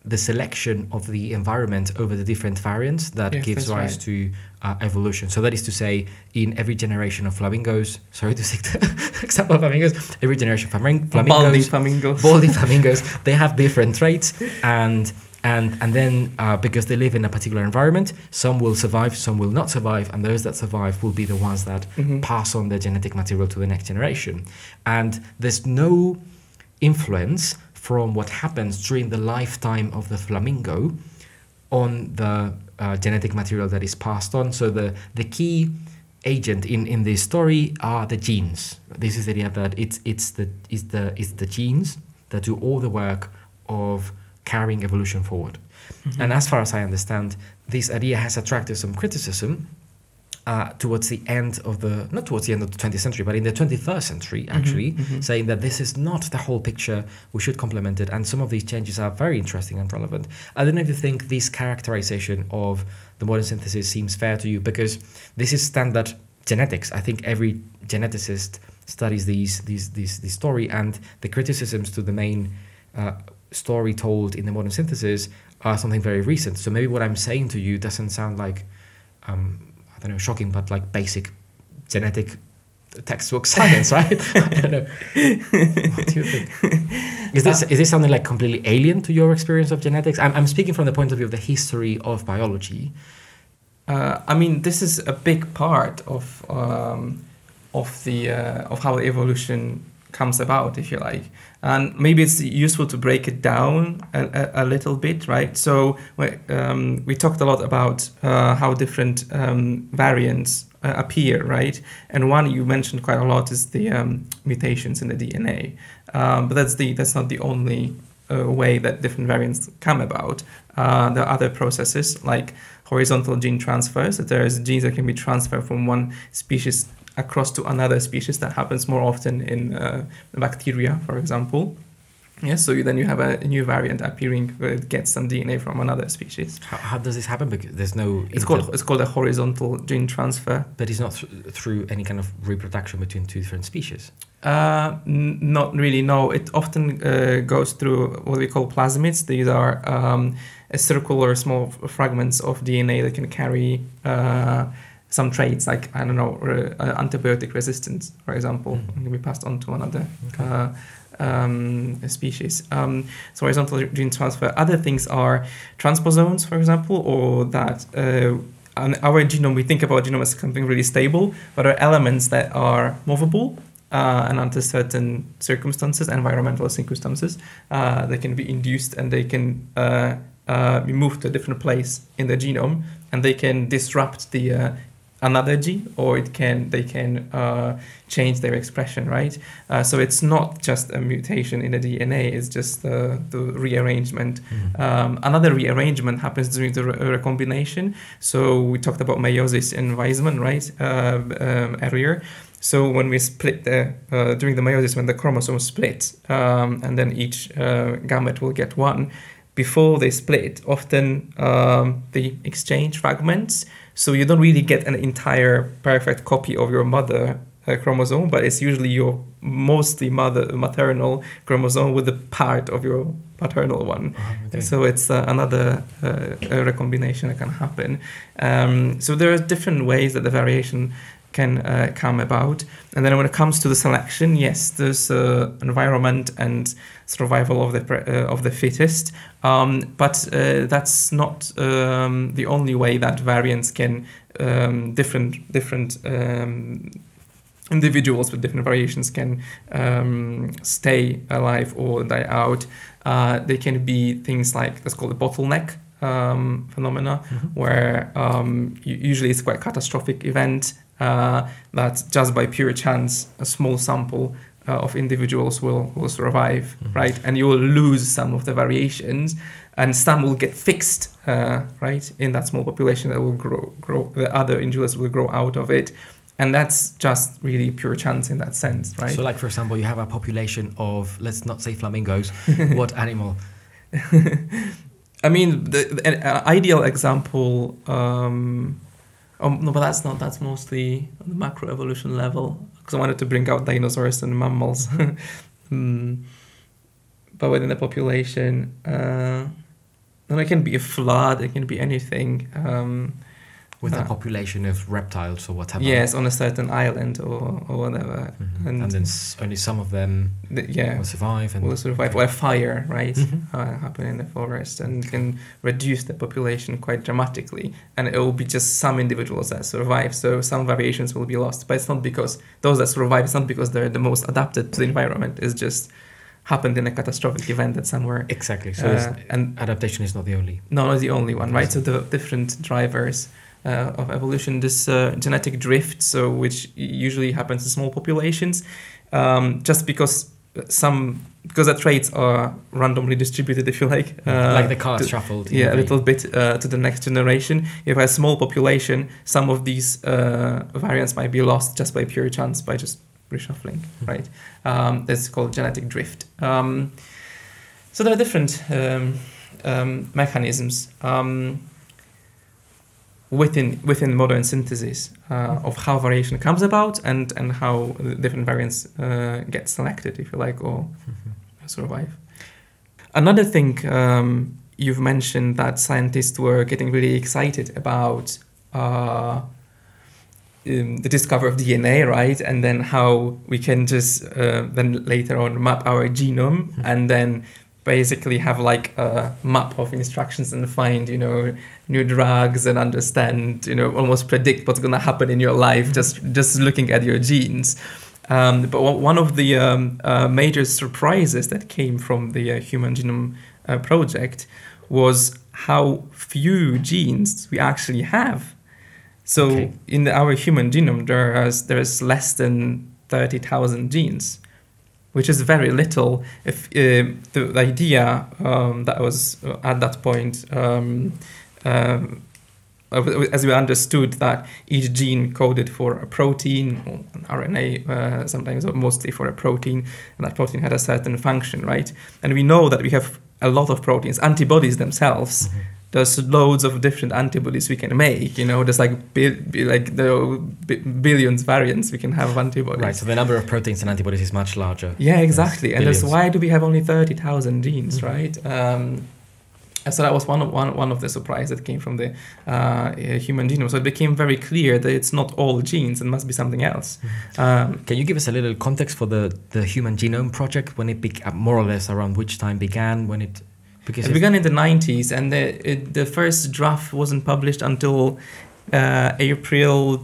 the selection of the environment over the different variants that gives rise to evolution. So that is to say, in every generation of flamingos, sorry to take the example of flamingos, every generation of balding flamingos, they have different traits, and then because they live in a particular environment, some will survive, some will not survive, and those that survive will be the ones that pass on their genetic material to the next generation. And there's no influence from what happens during the lifetime of the flamingo on the genetic material that is passed on. So the key agent in this story are the genes. This is the idea that it's the genes that do all the work of carrying evolution forward. And as far as I understand, this idea has attracted some criticism towards the end of not towards the end of the 20th century, but in the 21st century, actually, saying that this is not the whole picture, we should complement it, and some of these changes are very interesting and relevant. I don't know if you think this characterization of the modern synthesis seems fair to you, because this is standard genetics. I think every geneticist studies this story, and the criticisms to the main story told in the modern synthesis are something very recent. So maybe what I'm saying to you doesn't sound like I don't know, shocking, but like basic genetic textbook science, right? I don't know. What do you think? Is this something like completely alien to your experience of genetics? I'm speaking from the point of view of the history of biology. I mean, this is a big part of how evolution comes about, if you like. And maybe it's useful to break it down a little bit, right? So we talked a lot about how different variants appear, right? And one you mentioned quite a lot is the mutations in the DNA. But that's not the only way that different variants come about. There are other processes like horizontal gene transfers. That there's genes that can be transferred from one species across to another species. That happens more often in bacteria, for example. Yes, so then you have a new variant appearing where it gets some DNA from another species. How does this happen? Because there's no... It's called a horizontal gene transfer. But it's not through any kind of reproduction between two different species? Not really, no. It often goes through what we call plasmids. These are circular small fragments of DNA that can carry some traits like, I don't know, antibiotic resistance, for example, can be passed on to another species. So horizontal gene transfer. Other things are transposons, for example, or that on our genome, we think about genome as something really stable, but are elements that are movable and under certain circumstances, environmental circumstances, they can be induced and they can be moved to a different place in the genome, and they can disrupt the another gene, or they can change their expression, right? So it's not just a mutation in the DNA, it's just the rearrangement. Another rearrangement happens during the recombination. So we talked about meiosis in Weissman, right, earlier. So when we split during the meiosis, when the chromosomes split, and then each gamete will get one, before they split, often they exchange fragments. So you don't really get an entire perfect copy of your mother chromosome, but it's usually your mostly maternal chromosome with a part of your paternal one. Okay. So it's another recombination that can happen. So there are different ways that the variation can come about. And then when it comes to the selection, yes, there's environment and survival of the fittest, but that's not the only way that variants can different individuals with different variations can stay alive or die out. They can be things like, that's called a bottleneck phenomena, where usually it's quite a catastrophic event. That just by pure chance, a small sample of individuals will survive, right? And you will lose some of the variations, and some will get fixed, right? In that small population that will grow. The other individuals will grow out of it, and that's just really pure chance in that sense, right? So, like for example, you have a population of, let's not say flamingos. What animal? I mean, the ideal example. No, but that's mostly on the macroevolution level, because I wanted to bring out dinosaurs and mammals. But within the population, And it can be a flood, it can be anything. With a population of reptiles or whatever. Yes, on a certain island or whatever. Mm-hmm. And then only some of them will survive. Or a fire, right? Happen in the forest and can reduce the population quite dramatically. And it will be just some individuals that survive. So some variations will be lost. But it's not because those that survive, it's not because they're the most adapted to the environment. It's just happened in a catastrophic event that somewhere. Exactly. So and adaptation is not the only. No, not the only one, right? So the different drivers of evolution, this genetic drift, so which usually happens in small populations, just because the traits are randomly distributed, if you like. Like the cards shuffled. Yeah, a little bit to the next generation. If a small population, some of these variants might be lost just by pure chance, by just reshuffling, right? That's called genetic drift. So there are different mechanisms within modern synthesis of how variation comes about and how different variants get selected, if you like, or survive. Another thing you've mentioned that scientists were getting really excited about the discovery of DNA, right? And then how we can just then later on map our genome and then basically have like a map of instructions and find, new drugs and understand, almost predict what's going to happen in your life just looking at your genes. But one of the major surprises that came from the Human Genome Project was how few genes we actually have. So in our human genome, there's less than 30,000 genes, which is very little. If the idea that was at that point, as we understood that each gene coded for a protein, or an RNA sometimes, or mostly for a protein, and that protein had a certain function, right? And we know that we have a lot of proteins, antibodies themselves. There's loads of different antibodies we can make. There's like billions variants we can have of antibodies. Right. So the number of proteins and antibodies is much larger. Yeah, exactly. And that's why do we have only 30,000 genes, right? So that was one of the surprises that came from the human genome. So it became very clear that it's not all genes; it must be something else. Can you give us a little context for the Human Genome Project, when it more or less around which time began, when it? Because it began in the 90s, and the first draft wasn't published until April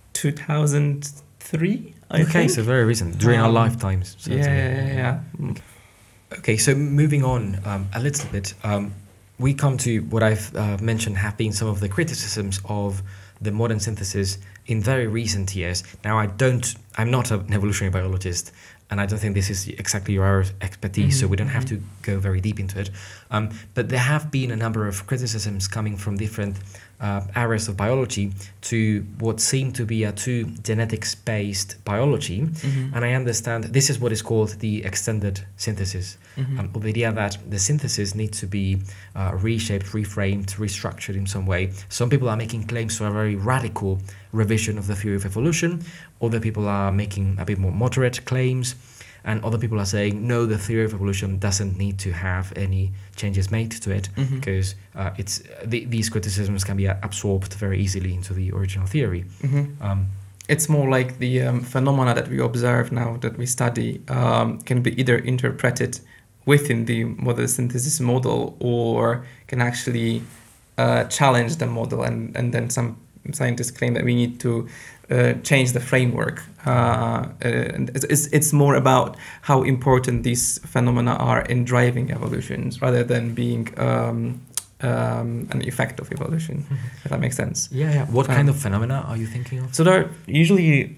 2003, I think. So very recent, during our lifetimes. So yeah. Okay, so moving on a little bit, we come to what I've mentioned have been some of the criticisms of the modern synthesis in very recent years. Now, I'm not an evolutionary biologist, and I don't think this is exactly your expertise, so we don't have to go very deep into it. But there have been a number of criticisms coming from different areas of biology to what seem to be a too genetics-based biology. And I understand this is what is called the extended synthesis. Of the idea that the synthesis needs to be reshaped, reframed, restructured in some way. Some people are making claims for a very radical revision of the theory of evolution. Other people are making a bit more moderate claims. And other people are saying, no, the theory of evolution doesn't need to have any changes made to it, because these criticisms can be absorbed very easily into the original theory. It's more like the phenomena that we observe now, that we study, can be either interpreted within the model synthesis model, or can actually challenge the model, and then some scientists claim that we need to change the framework. And it's more about how important these phenomena are in driving evolutions, rather than being an effect of evolution, if that makes sense. Yeah. What kind of phenomena are you thinking of? So there are usually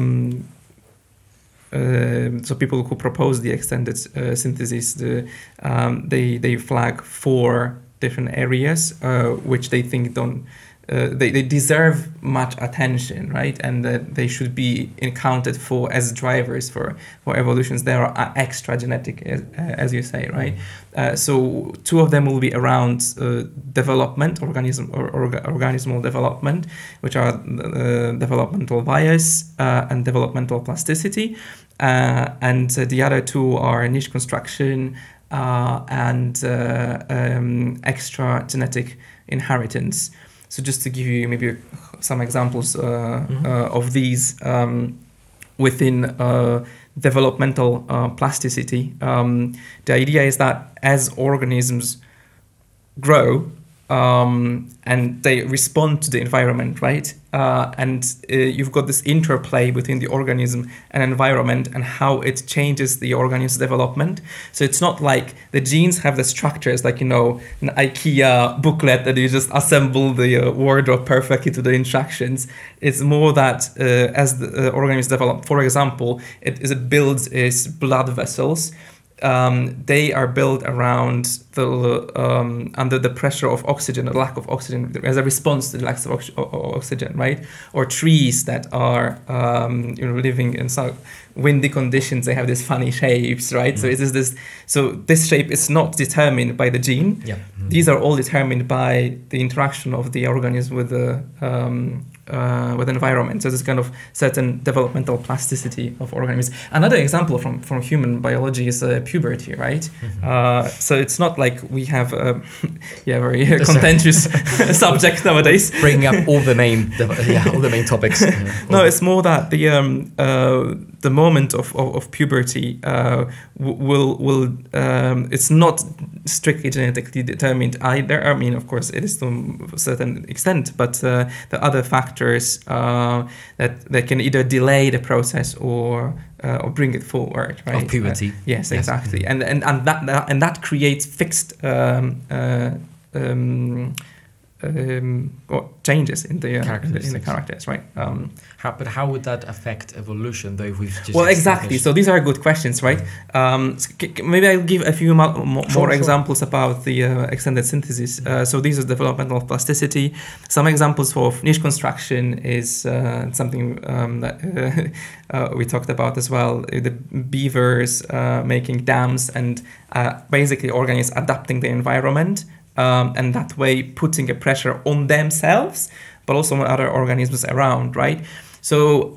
so people who propose the extended synthesis, they flag 4 different areas which they think they deserve much attention, right? And that they should be accounted for as drivers for evolutions. They are extra genetic, as you say, right? So 2 of them will be around development, organismal development, which are developmental bias and developmental plasticity. And the other 2 are niche construction and extra genetic inheritance. So just to give you maybe some examples of these within developmental plasticity, the idea is that as organisms grow and they respond to the environment, right? And you've got this interplay between the organism and environment and how it changes the organism's development. So it's not like the genes have the structures like, you know, an IKEA booklet that you just assemble the wardrobe perfectly to the instructions. It's more that as the organisms develop, for example, it builds its blood vessels. They are built around the under the pressure of oxygen, the lack of oxygen, as a response to the lack of oxygen, right? Or trees that are living in some windy conditions, they have these funny shapes, right? So it is this. So this shape is not determined by the gene. Yeah. These are all determined by the interaction of the organism with the environment. So there's kind of certain developmental plasticity of organisms. Another example from human biology is puberty, right? So it's not like we have a very contentious subject nowadays. Bringing up all the main topics. No, it's more that the moment of puberty will it's not strictly genetically determined either. I mean, of course, it is to a certain extent, but the other factors that can either delay the process or bring it forward, right? Of puberty. Yes, exactly. And that creates fixed changes in the characters, right? How would that affect evolution, though? If we've just exactly. So these are good questions, right? Maybe I'll give a few more examples about the extended synthesis. So these are developmental plasticity. Some examples of niche construction is something that we talked about as well. The beavers making dams and basically organisms adapting the environment. And that way putting a pressure on themselves, but also on other organisms around, right? So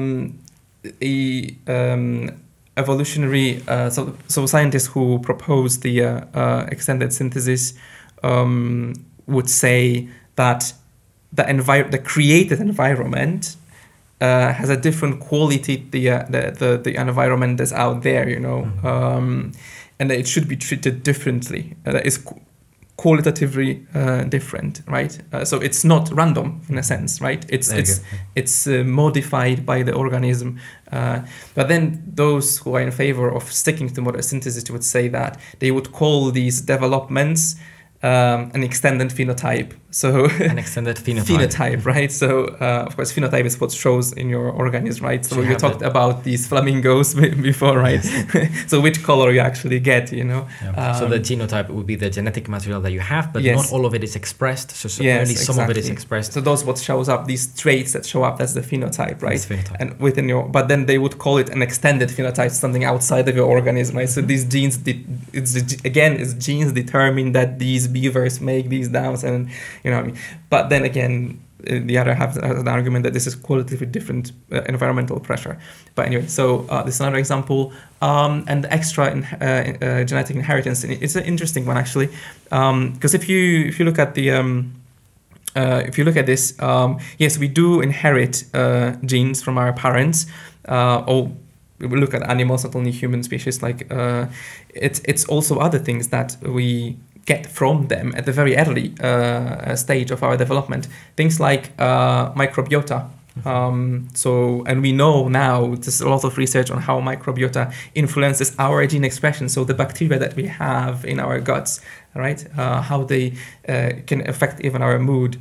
evolutionary, so scientists who propose the extended synthesis would say that the created environment has a different quality the environment that's out there, you know, and that it should be treated differently. That is qualitatively different, right? So it's not random in a sense, right? It's modified by the organism. But then those who are in favor of sticking to modern synthesis would say that they would call these developments an extended phenotype. So an extended phenotype. Right? So of course, phenotype is what shows in your organism, right? So you talked about these flamingos before, right? Yes. So which color you actually get, you know? Yeah. So the genotype would be the genetic material that you have, but not all of it is expressed. So only some of it is expressed. So those what shows up, these traits that show up, that's the phenotype, right? Phenotype. And within but then they would call it an extended phenotype, something outside of your organism, right? So these genes, it's genes determine that these beavers make these dams, and you know what I mean. But then again, the other has an argument that this is qualitatively different environmental pressure. But anyway, so this is another example. And the extra genetic inheritance, it's an interesting one actually, because if you look at the if you look at this, yes, we do inherit genes from our parents. Or we look at animals, not only human species. Like it's also other things that we get from them at the very early stage of our development. Things like microbiota. And we know now there's a lot of research on how microbiota influences our gene expression. So the bacteria that we have in our guts, right? How they can affect even our mood.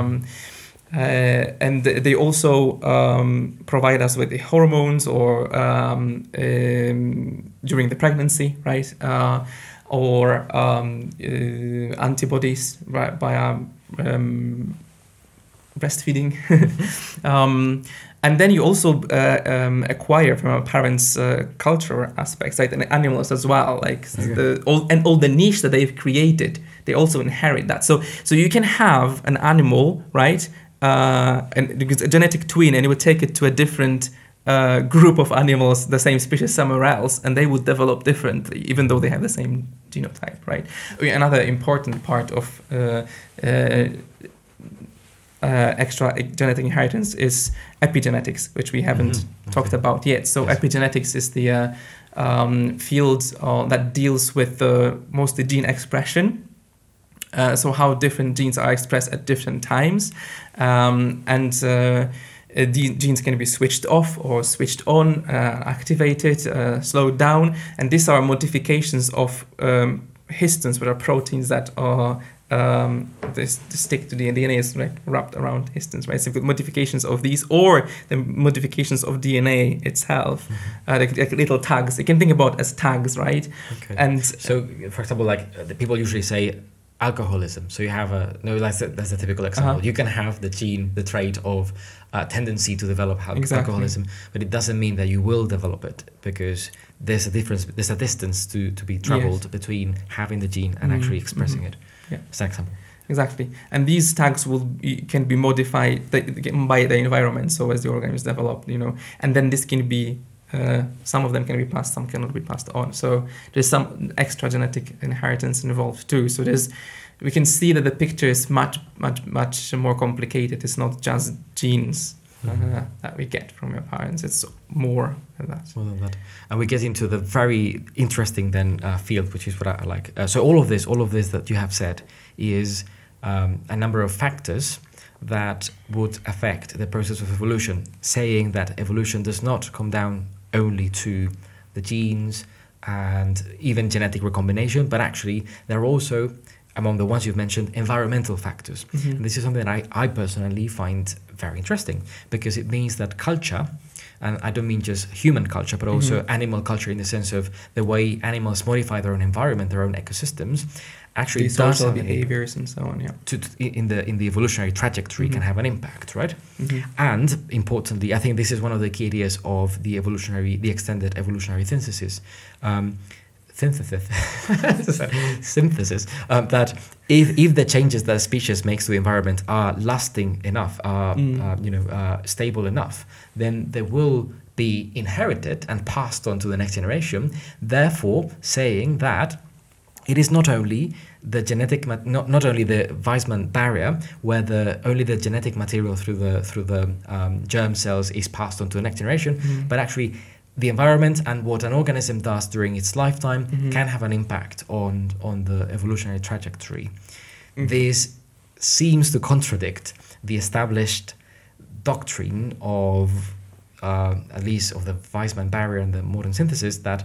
And they also provide us with the hormones or during the pregnancy, right? Or antibodies, right, by breastfeeding. And then you also acquire from our parents' cultural aspects, right, and animals as well, like all the niche that they've created, they also inherit that. So you can have an animal, right, and it's a genetic twin, and you would take it to a different group of animals, the same species somewhere else, and they would develop differently, even though they have the same genotype, right? Another important part of extra genetic inheritance is epigenetics, which we haven't talked about yet. So epigenetics is the field that deals with mostly gene expression. So how different genes are expressed at different times, and these genes can be switched off or switched on, activated, slowed down, and these are modifications of histones, which are proteins that are they stick to the DNA, is like wrapped around histones, right? So you've got modifications of these, or the modifications of DNA itself, like little tags. You can think about as tags, right? Okay. And so, for example, like the people usually say alcoholism. So you have that's a typical example. You can have the gene, the trait of tendency to develop alcoholism, but it doesn't mean that you will develop it, because there's a difference, there's a distance to be traveled between having the gene and actually expressing it. Yeah, that's an example. Exactly, and these tags can be modified by the environment. So as the organisms develop, and then this can be some of them can be passed, some cannot be passed on. So there's some extra genetic inheritance involved too. So we can see that the picture is much more complicated. It's not just genes that we get from your parents. It's more than that. More than that. And we get into the very interesting then field, which is what I like. So all of this that you have said is a number of factors that would affect the process of evolution, saying that evolution does not come down only to the genes and even genetic recombination, but actually there are also, among the ones you've mentioned, environmental factors. And this is something that I personally find very interesting, because it means that culture, and I don't mean just human culture, but also animal culture, in the sense of the way animals modify their own environment, their own ecosystems, actually the does social have behaviors and so on. Yeah. In the evolutionary trajectory can have an impact, right? And importantly, I think this is one of the key ideas of the extended evolutionary synthesis. Synthesis, that if the changes that a species makes to the environment are lasting enough, stable enough, then they will be inherited and passed on to the next generation. Therefore, saying that it is not only the not only the Weissman barrier, where only the genetic material through the germ cells is passed on to the next generation, but actually the environment and what an organism does during its lifetime can have an impact on the evolutionary trajectory. This seems to contradict the established doctrine of, at least of the Weissman barrier and the modern synthesis, that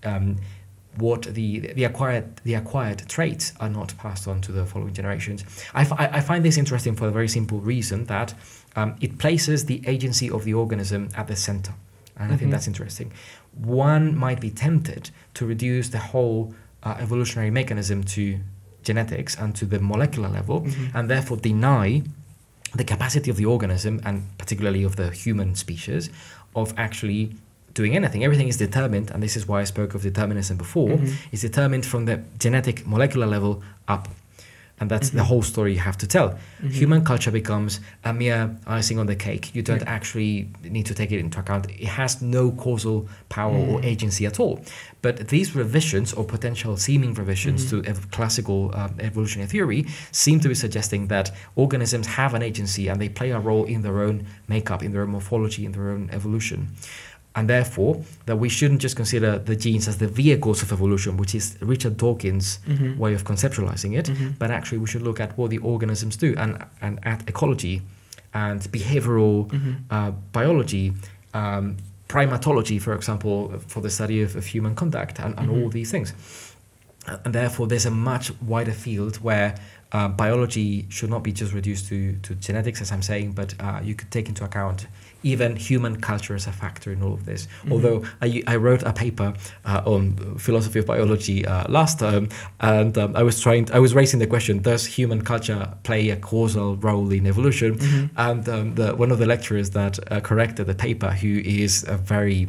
what the acquired traits are not passed on to the following generations. I find this interesting for the very simple reason that it places the agency of the organism at the center. And I think that's interesting. One might be tempted to reduce the whole evolutionary mechanism to genetics and to the molecular level, and therefore deny the capacity of the organism, and particularly of the human species, of actually doing anything. Everything is determined, and this is why I spoke of determinism before, is determined from the genetic molecular level up. And that's the whole story you have to tell. Human culture becomes a mere icing on the cake. You don't actually need to take it into account. It has no causal power or agency at all. But these revisions, or potential seeming revisions to classical evolutionary theory, seem to be suggesting that organisms have an agency and they play a role in their own makeup, in their own morphology, in their own evolution. And therefore, that we shouldn't just consider the genes as the vehicles of evolution, which is Richard Dawkins' way of conceptualizing it, but actually we should look at what the organisms do, and at ecology and behavioral biology, primatology, for example, for the study of human conduct, and all these things. And therefore, there's a much wider field where biology should not be just reduced to genetics, as I'm saying, but you could take into account even human culture as a factor in all of this. Although I wrote a paper on philosophy of biology last term, and I was raising the question: does human culture play a causal role in evolution? And one of the lecturers that corrected the paper, who is a very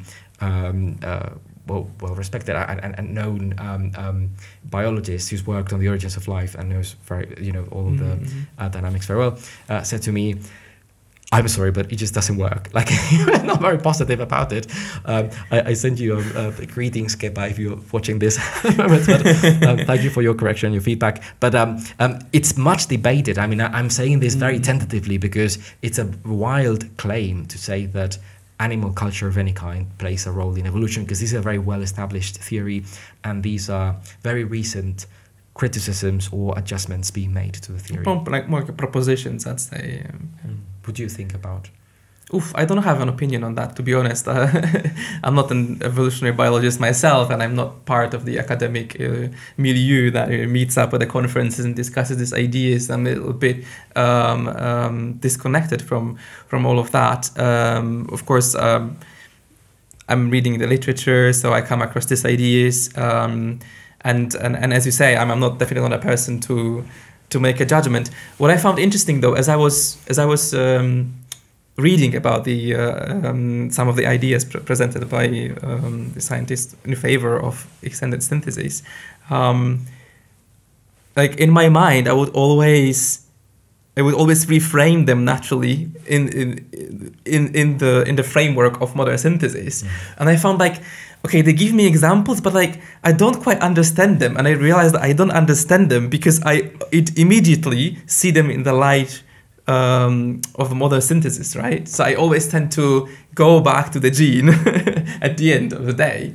well respected and known biologist who's worked on the origins of life and knows very all of the dynamics very well, said to me, I'm sorry, but it just doesn't work. Like, you're not very positive about it. I send you a greetings, Kepa, if you're watching this. But, thank you for your correction, your feedback. But it's much debated. I mean, I'm saying this very tentatively because it's a wild claim to say that animal culture of any kind plays a role in evolution, because this is a very well-established theory, and these are very recent criticisms or adjustments being made to the theory. Like more propositions, I'd say. What do you think about? I don't have an opinion on that, to be honest. I'm not an evolutionary biologist myself, and I'm not part of the academic milieu that meets up at the conferences and discusses these ideas. I'm a little bit disconnected from all of that. Of course, I'm reading the literature, so I come across these ideas. And as you say, I'm not definitely not a person to make a judgment. What I found interesting, though, as I was reading about the some of the ideas presented by the scientists in favor of extended synthesis, like in my mind, I would always reframe them naturally in the framework of modern synthesis, and I found like, okay, they give me examples, but like I don't quite understand them, and I realized that I don't understand them because I immediately see them in the light of modern synthesis, right? So I always tend to go back to the gene at the end of the day.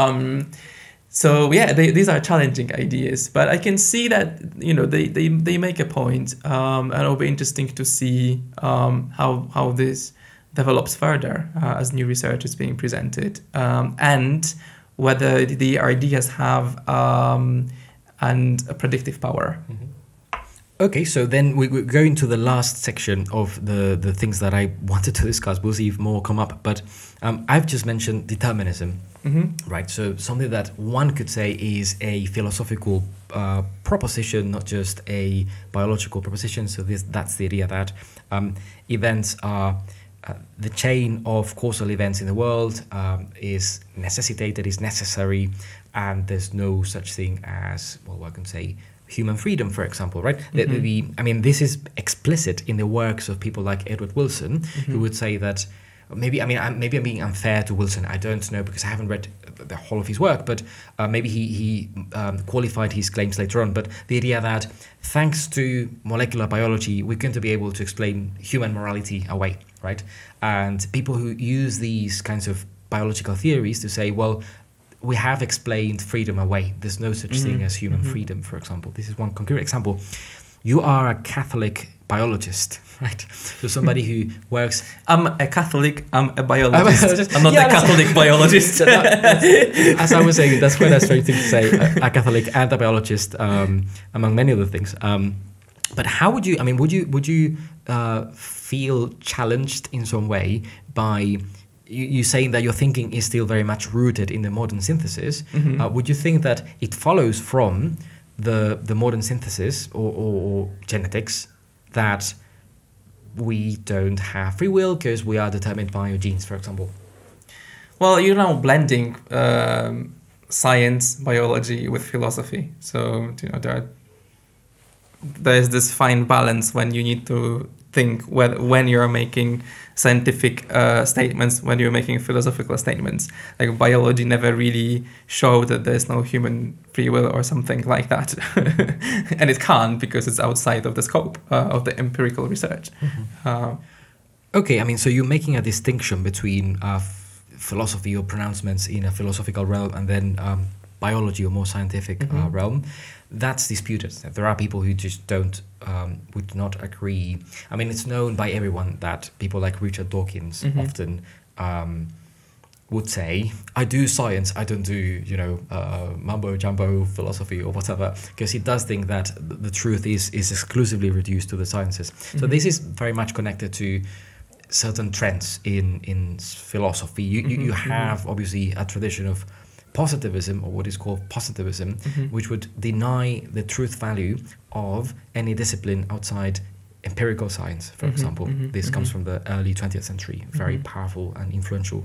So yeah, these are challenging ideas, but I can see that they make a point, and it'll be interesting to see how this develops further as new research is being presented, and whether the ideas have a predictive power. Okay, so then we go into the last section of the things that I wanted to discuss. We'll see if more come up, but I've just mentioned determinism, right? So something that one could say is a philosophical proposition, not just a biological proposition. So that's the idea that events are the chain of causal events in the world is necessitated, is necessary, and there's no such thing as, well, I can say, human freedom, for example, right? I mean, this is explicit in the works of people like Edward Wilson, who would say that, maybe I'm being unfair to Wilson, I don't know, because I haven't read the whole of his work, but maybe he qualified his claims later on, but the idea that thanks to molecular biology, we're going to be able to explain human morality away, right? And people who use these kinds of biological theories to say, well, we have explained freedom away. There's no such thing as human freedom, for example. This is one concrete example. You are a Catholic biologist, right? So somebody who works... I'm a Catholic, I'm a biologist. I'm not a Catholic biologist. As I was saying, that's quite a strange thing to say, a Catholic and a biologist, among many other things. But how would you, would you feel challenged in some way by... You saying that your thinking is still very much rooted in the modern synthesis. Would you think that it follows from the modern synthesis or genetics that we don't have free will because we are determined by our genes, for example? Well, you're now blending science, biology with philosophy. So there's this fine balance when you need to think when you're making scientific statements, when you're making philosophical statements. Like biology never really showed that there's no human free will or something like that. And it can't because it's outside of the scope of the empirical research. Okay, so you're making a distinction between philosophy or pronouncements in a philosophical realm and then biology or more scientific realm. That's disputed. There are people who just would not agree. It's known by everyone that people like Richard Dawkins often would say, I do science, I don't do, mumbo jumbo philosophy or whatever, because he does think that the truth is exclusively reduced to the sciences. So this is very much connected to certain trends in philosophy. You have obviously a tradition of positivism, or what is called positivism, which would deny the truth value of any discipline outside empirical science, for example. This comes from the early 20th century, very powerful and influential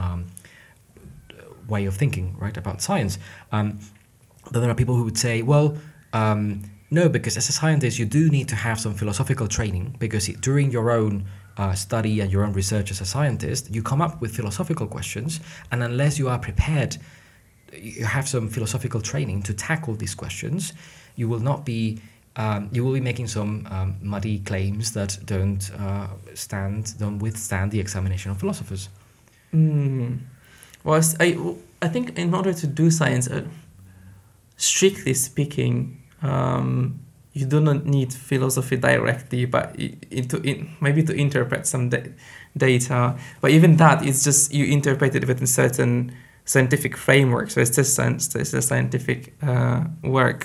way of thinking, right, about science. But there are people who would say, well, no, because as a scientist, you do need to have some philosophical training, because during your own study and your own research as a scientist, you come up with philosophical questions, and unless you are prepared, you have some philosophical training to tackle these questions, you will not be. You will be making some muddy claims that don't withstand the examination of philosophers. Well, I think in order to do science, strictly speaking, you do not need philosophy directly, but maybe to interpret some data. But even that, it's just you interpret it within certain scientific frameworks. So it's just a scientific work.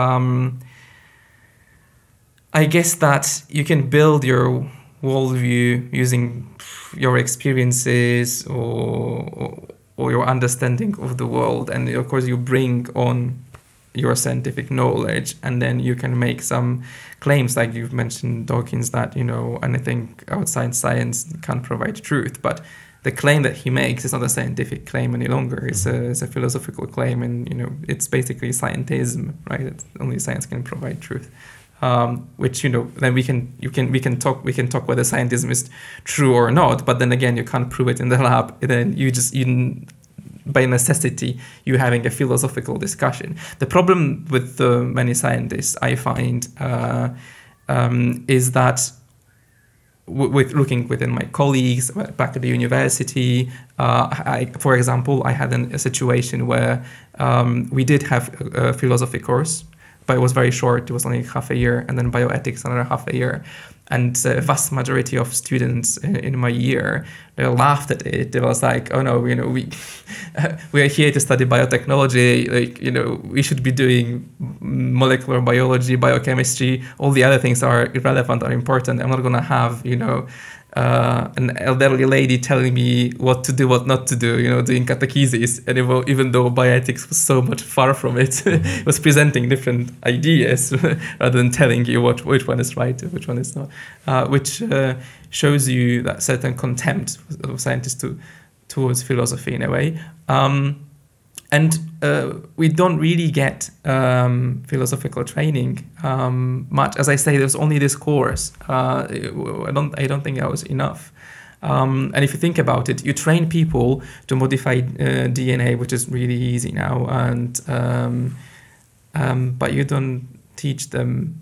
I guess that you can build your worldview using your experiences or your understanding of the world, and of course you bring on your scientific knowledge, and then you can make some claims, like you've mentioned, Dawkins, that anything outside science can't provide truth. But the claim that he makes is not a scientific claim any longer. It's a philosophical claim, and it's basically scientism, right? Only science can provide truth. Which then we can talk whether scientism is true or not, but then again you can't prove it in the lab. Then you by necessity you're having a philosophical discussion. The problem with many scientists, I find, is that with looking within my colleagues back at the university, for example, I had a situation where we did have a philosophy course, but it was very short. It was only half a year, and then bioethics another half a year. And the vast majority of students in my year, they laughed at it. They was like, "Oh no, we are here to study biotechnology. We should be doing molecular biology, biochemistry. All the other things are irrelevant, are important. I'm not gonna have an elderly lady telling me what to do, what not to do, doing catechesis." And even though bioethics was so much far from it, it was presenting different ideas rather than telling you which one is right, which one is not, which shows you that certain contempt of scientists towards philosophy in a way. And we don't really get philosophical training much. As I say, there's only this course. I don't think that was enough. And if you think about it, you train people to modify DNA, which is really easy now, but you don't teach them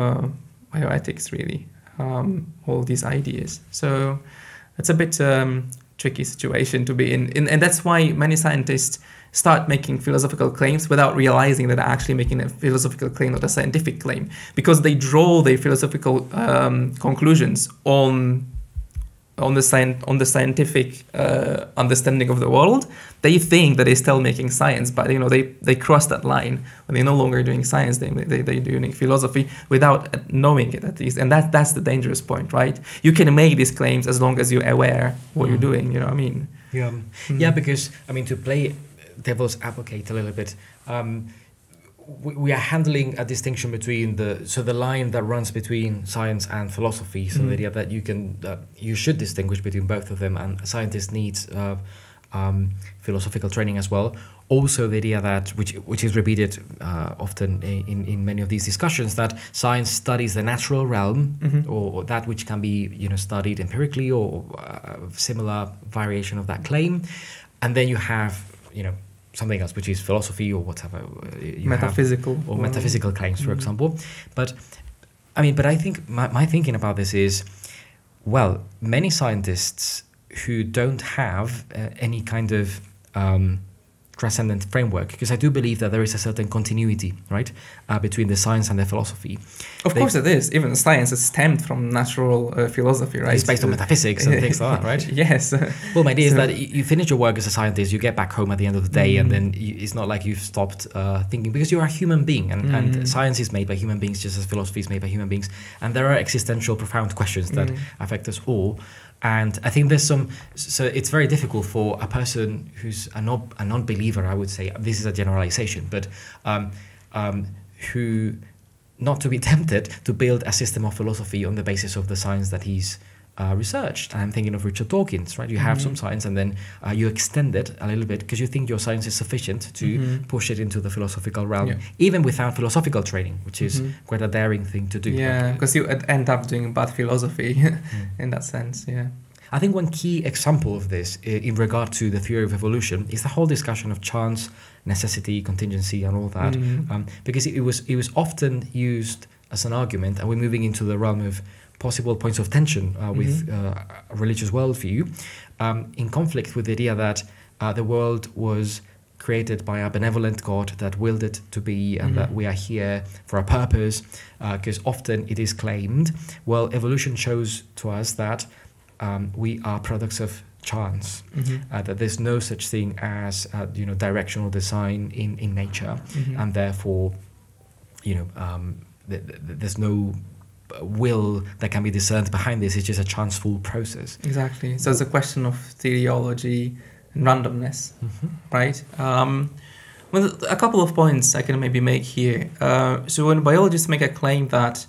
bioethics really, all these ideas. So it's a bit tricky situation to be in, and that's why many scientists start making philosophical claims without realizing that they're actually making a philosophical claim, not a scientific claim, because they draw their philosophical conclusions on the scientific understanding of the world. They think that they're still making science, but they cross that line when they're no longer doing science. They're doing philosophy without knowing it, at least, and that's the dangerous point, right? You can make these claims as long as you're aware what you're doing. You know what I mean? Yeah, yeah. Because to play devil's advocate a little bit, we are handling a distinction between the line that runs between science and philosophy. So the idea that you should distinguish between both of them, and scientists need philosophical training as well. Also, the idea that which is repeated often in many of these discussions, that science studies the natural realm, or that which can be studied empirically, or similar variation of that claim, and then you have something else, which is philosophy or whatever metaphysical claims, for example. But I think my thinking about this is, well, many scientists who don't have any kind of transcendent framework, because I do believe that there is a certain continuity, right, between the science and the philosophy. Of course it is. Even science is stemmed from natural philosophy, right? It's based on metaphysics and things like that, right? Yes. Well, my idea is that you finish your work as a scientist, you get back home at the end of the day, and then it's not like you've stopped thinking, because you're a human being, and science is made by human beings just as philosophy is made by human beings, and there are existential, profound questions that affect us all. And I think so it's very difficult for a person who's a non-believer, I would say, this is a generalization, but who not to be tempted to build a system of philosophy on the basis of the science that he's researched. I'm thinking of Richard Dawkins, right? You have some science and then you extend it a little bit because you think your science is sufficient to push it into the philosophical realm, even without philosophical training, which is quite a daring thing to do. Yeah, because you end up doing bad philosophy in that sense, yeah. I think one key example of this in regard to the theory of evolution is the whole discussion of chance, necessity, contingency, and all that, because it was often used as an argument, and we're moving into the realm of possible points of tension with a religious worldview, in conflict with the idea that the world was created by a benevolent God that willed it to be, and that we are here for a purpose, because often it is claimed, well, evolution shows to us that we are products of chance, that there's no such thing as directional design in nature, and therefore there's no will that can be discerned behind this. It's just a chanceful process. Exactly. So it's a question of teleology and randomness, right? Well, a couple of points I can maybe make here. So when biologists make a claim that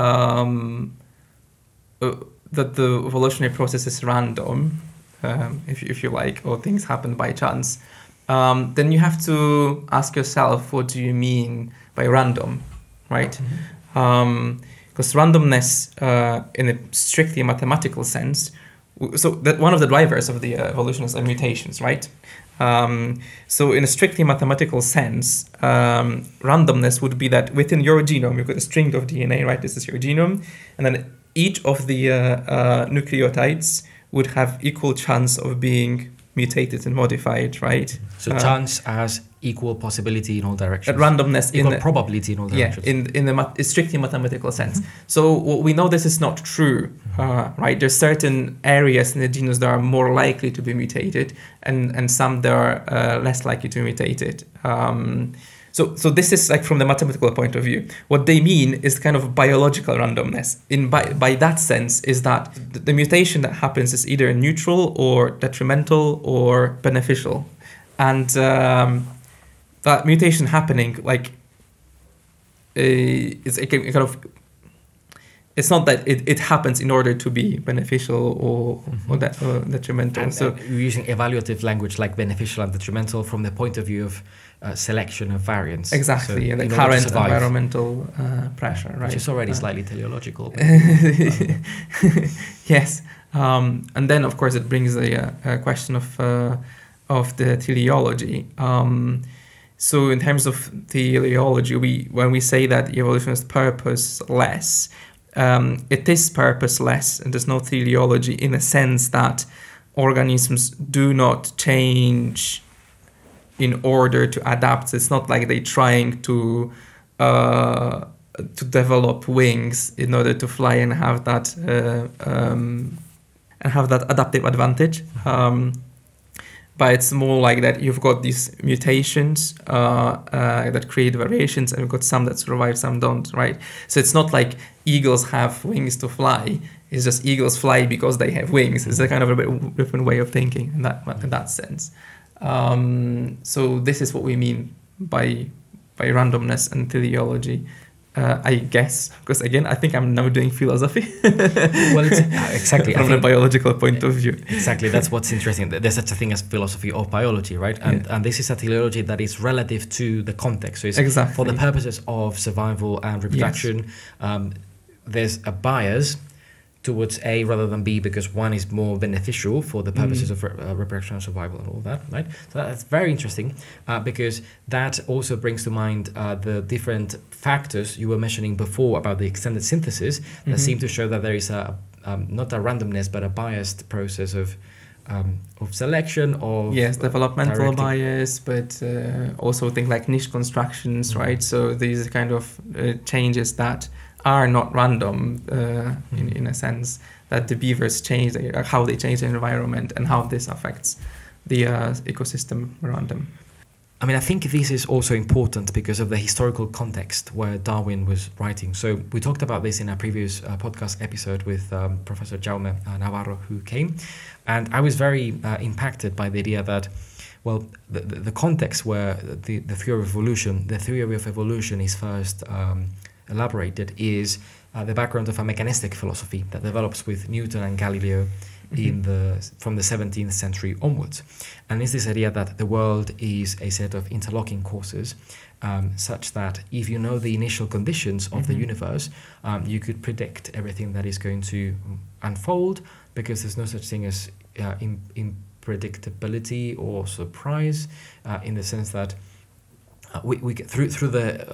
that the evolutionary process is random, if you like, or things happen by chance, then you have to ask yourself, what do you mean by random, right? Because randomness, in a strictly mathematical sense, so that one of the drivers of the evolution is mutations, right? So in a strictly mathematical sense, randomness would be that within your genome, you've got a string of DNA, right? This is your genome. And then each of the nucleotides would have equal chance of being mutated and modified, right? So chance as equal possibility in all directions. Randomness equal probability in all directions. Yeah, in the strictly mathematical sense. So we know this is not true, right? There's certain areas in the genus that are more likely to be mutated, and some that are less likely to be mutated. So this is like from the mathematical point of view. What they mean is kind of biological randomness. By that sense is that the mutation that happens is either neutral or detrimental or beneficial. And that mutation happening, like, it's a kind of, it's not that it happens in order to be beneficial or detrimental. And, so we're using evaluative language like beneficial and detrimental from the point of view of selection of variants. Exactly, so and the current environmental pressure, right? Which is already slightly teleological. Yes, and then of course it brings a question of the teleology. So in terms of teleology, when we say that evolution is purposeless, it is purposeless, and there's no teleology in the sense that organisms do not change in order to adapt. It's not like they're trying to develop wings in order to fly and have that adaptive advantage. But it's more like that you've got these mutations that create variations, and you've got some that survive, some don't, right? So it's not like eagles have wings to fly. It's just eagles fly because they have wings. It's a kind of a bit different way of thinking in that sense. So this is what we mean by randomness and teleology. I guess, because again, I think I'm now doing philosophy. Well, exactly. From a biological point of view. Exactly, that's what's interesting. There's such a thing as philosophy of biology, right? And this is a teleology that is relative to the context. So it's for the purposes of survival and reproduction. Yes. There's a bias towards A rather than B because one is more beneficial for the purposes of reproduction and survival and all that, right? So that's very interesting because that also brings to mind the different factors you were mentioning before about the extended synthesis that seem to show that there is a not a randomness but a biased process of selection of developmental bias, but also things like niche constructions, right? So these kind of changes that are not random in a sense, that the beavers change, how they change the environment and how this affects the ecosystem around them. I mean, I think this is also important because of the historical context where Darwin was writing. So we talked about this in our previous podcast episode with Professor Jaume Navarro, who came. And I was very impacted by the idea that, well, the context where the theory of evolution is first elaborated is the background of a mechanistic philosophy that develops with Newton and Galileo from the 17th century onwards. And it's this idea that the world is a set of interlocking causes, such that if you know the initial conditions of the universe, you could predict everything that is going to unfold, because there's no such thing as unpredictability or surprise, in the sense that we get through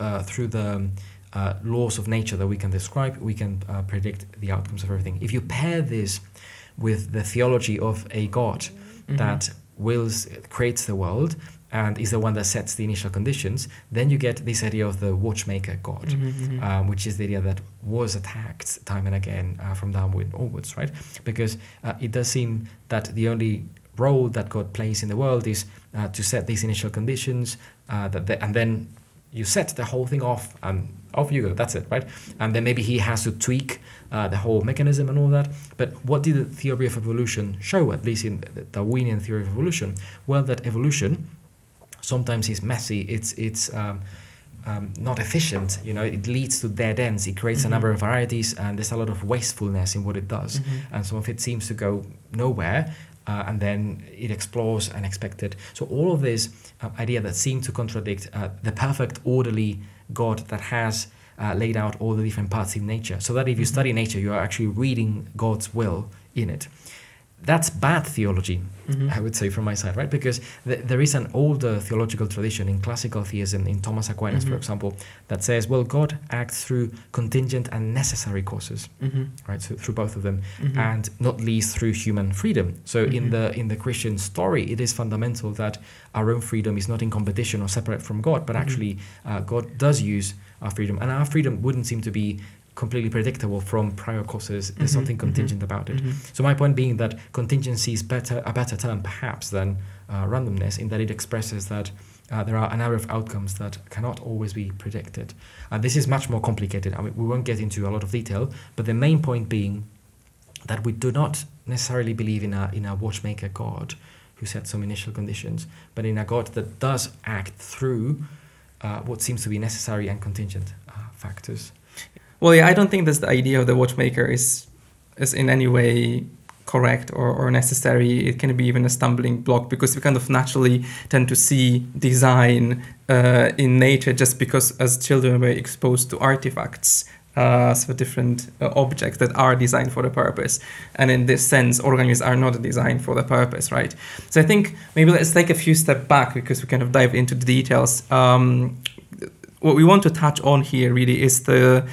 the laws of nature that we can describe, we can predict the outcomes of everything. If you pair this with the theology of a God that creates the world and is the one that sets the initial conditions, then you get this idea of the watchmaker God, which is the idea that was attacked time and again from Darwin onwards, right? Because it does seem that the only role that God plays in the world is to set these initial conditions, and then you set the whole thing off, and off you go, that's it, right? And then maybe he has to tweak the whole mechanism and all that. But what did the theory of evolution show, at least in the Darwinian theory of evolution? Well, that evolution sometimes is messy, it's not efficient, it leads to dead ends, it creates a number of varieties, and there's a lot of wastefulness in what it does. And some of it seems to go nowhere, and then it explores unexpected. So all of this idea that seem to contradict the perfect orderly God that has laid out all the different parts in nature, so that if you study nature, you are actually reading God's will in it. That's bad theology, I would say, from my side, right? Because there is an older theological tradition in classical theism, in Thomas Aquinas, for example, that says, well, God acts through contingent and necessary causes, right? So through both of them, and not least through human freedom. So in the Christian story, it is fundamental that our own freedom is not in competition or separate from God, but actually God does use our freedom, and our freedom wouldn't seem to be completely predictable from prior causes. There's something contingent about it. So my point being that contingency is a better term perhaps than randomness, in that it expresses that there are a number of outcomes that cannot always be predicted. And this is much more complicated. I mean, we won't get into a lot of detail, but the main point being that we do not necessarily believe in a watchmaker God who sets some initial conditions, but in a God that does act through what seems to be necessary and contingent factors. Well, yeah, I don't think that the idea of the watchmaker is in any way correct or necessary. It can be even a stumbling block, because we kind of naturally tend to see design in nature just because as children we're exposed to artifacts, so different objects that are designed for a purpose. And in this sense, organisms are not designed for the purpose, right? So I think maybe let's take a few steps back, because we kind of dive into the details. What we want to touch on here really is the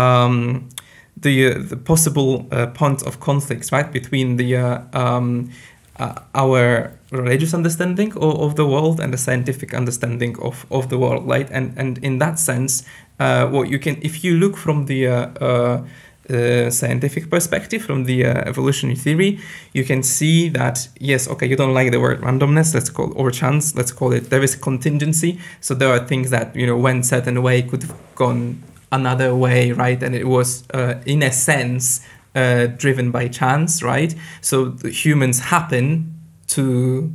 possible points of conflicts, right, between our religious understanding of the world and the scientific understanding of the world, right? And in that sense, what you can, if you look from the scientific perspective, from the evolutionary theory, you can see that, yes, okay, you don't like the word randomness, let's call it, or chance, let's call it, there is contingency. So there are things that, went certain way could have gone another way, right? And it was, in a sense, driven by chance, right? So the humans happen to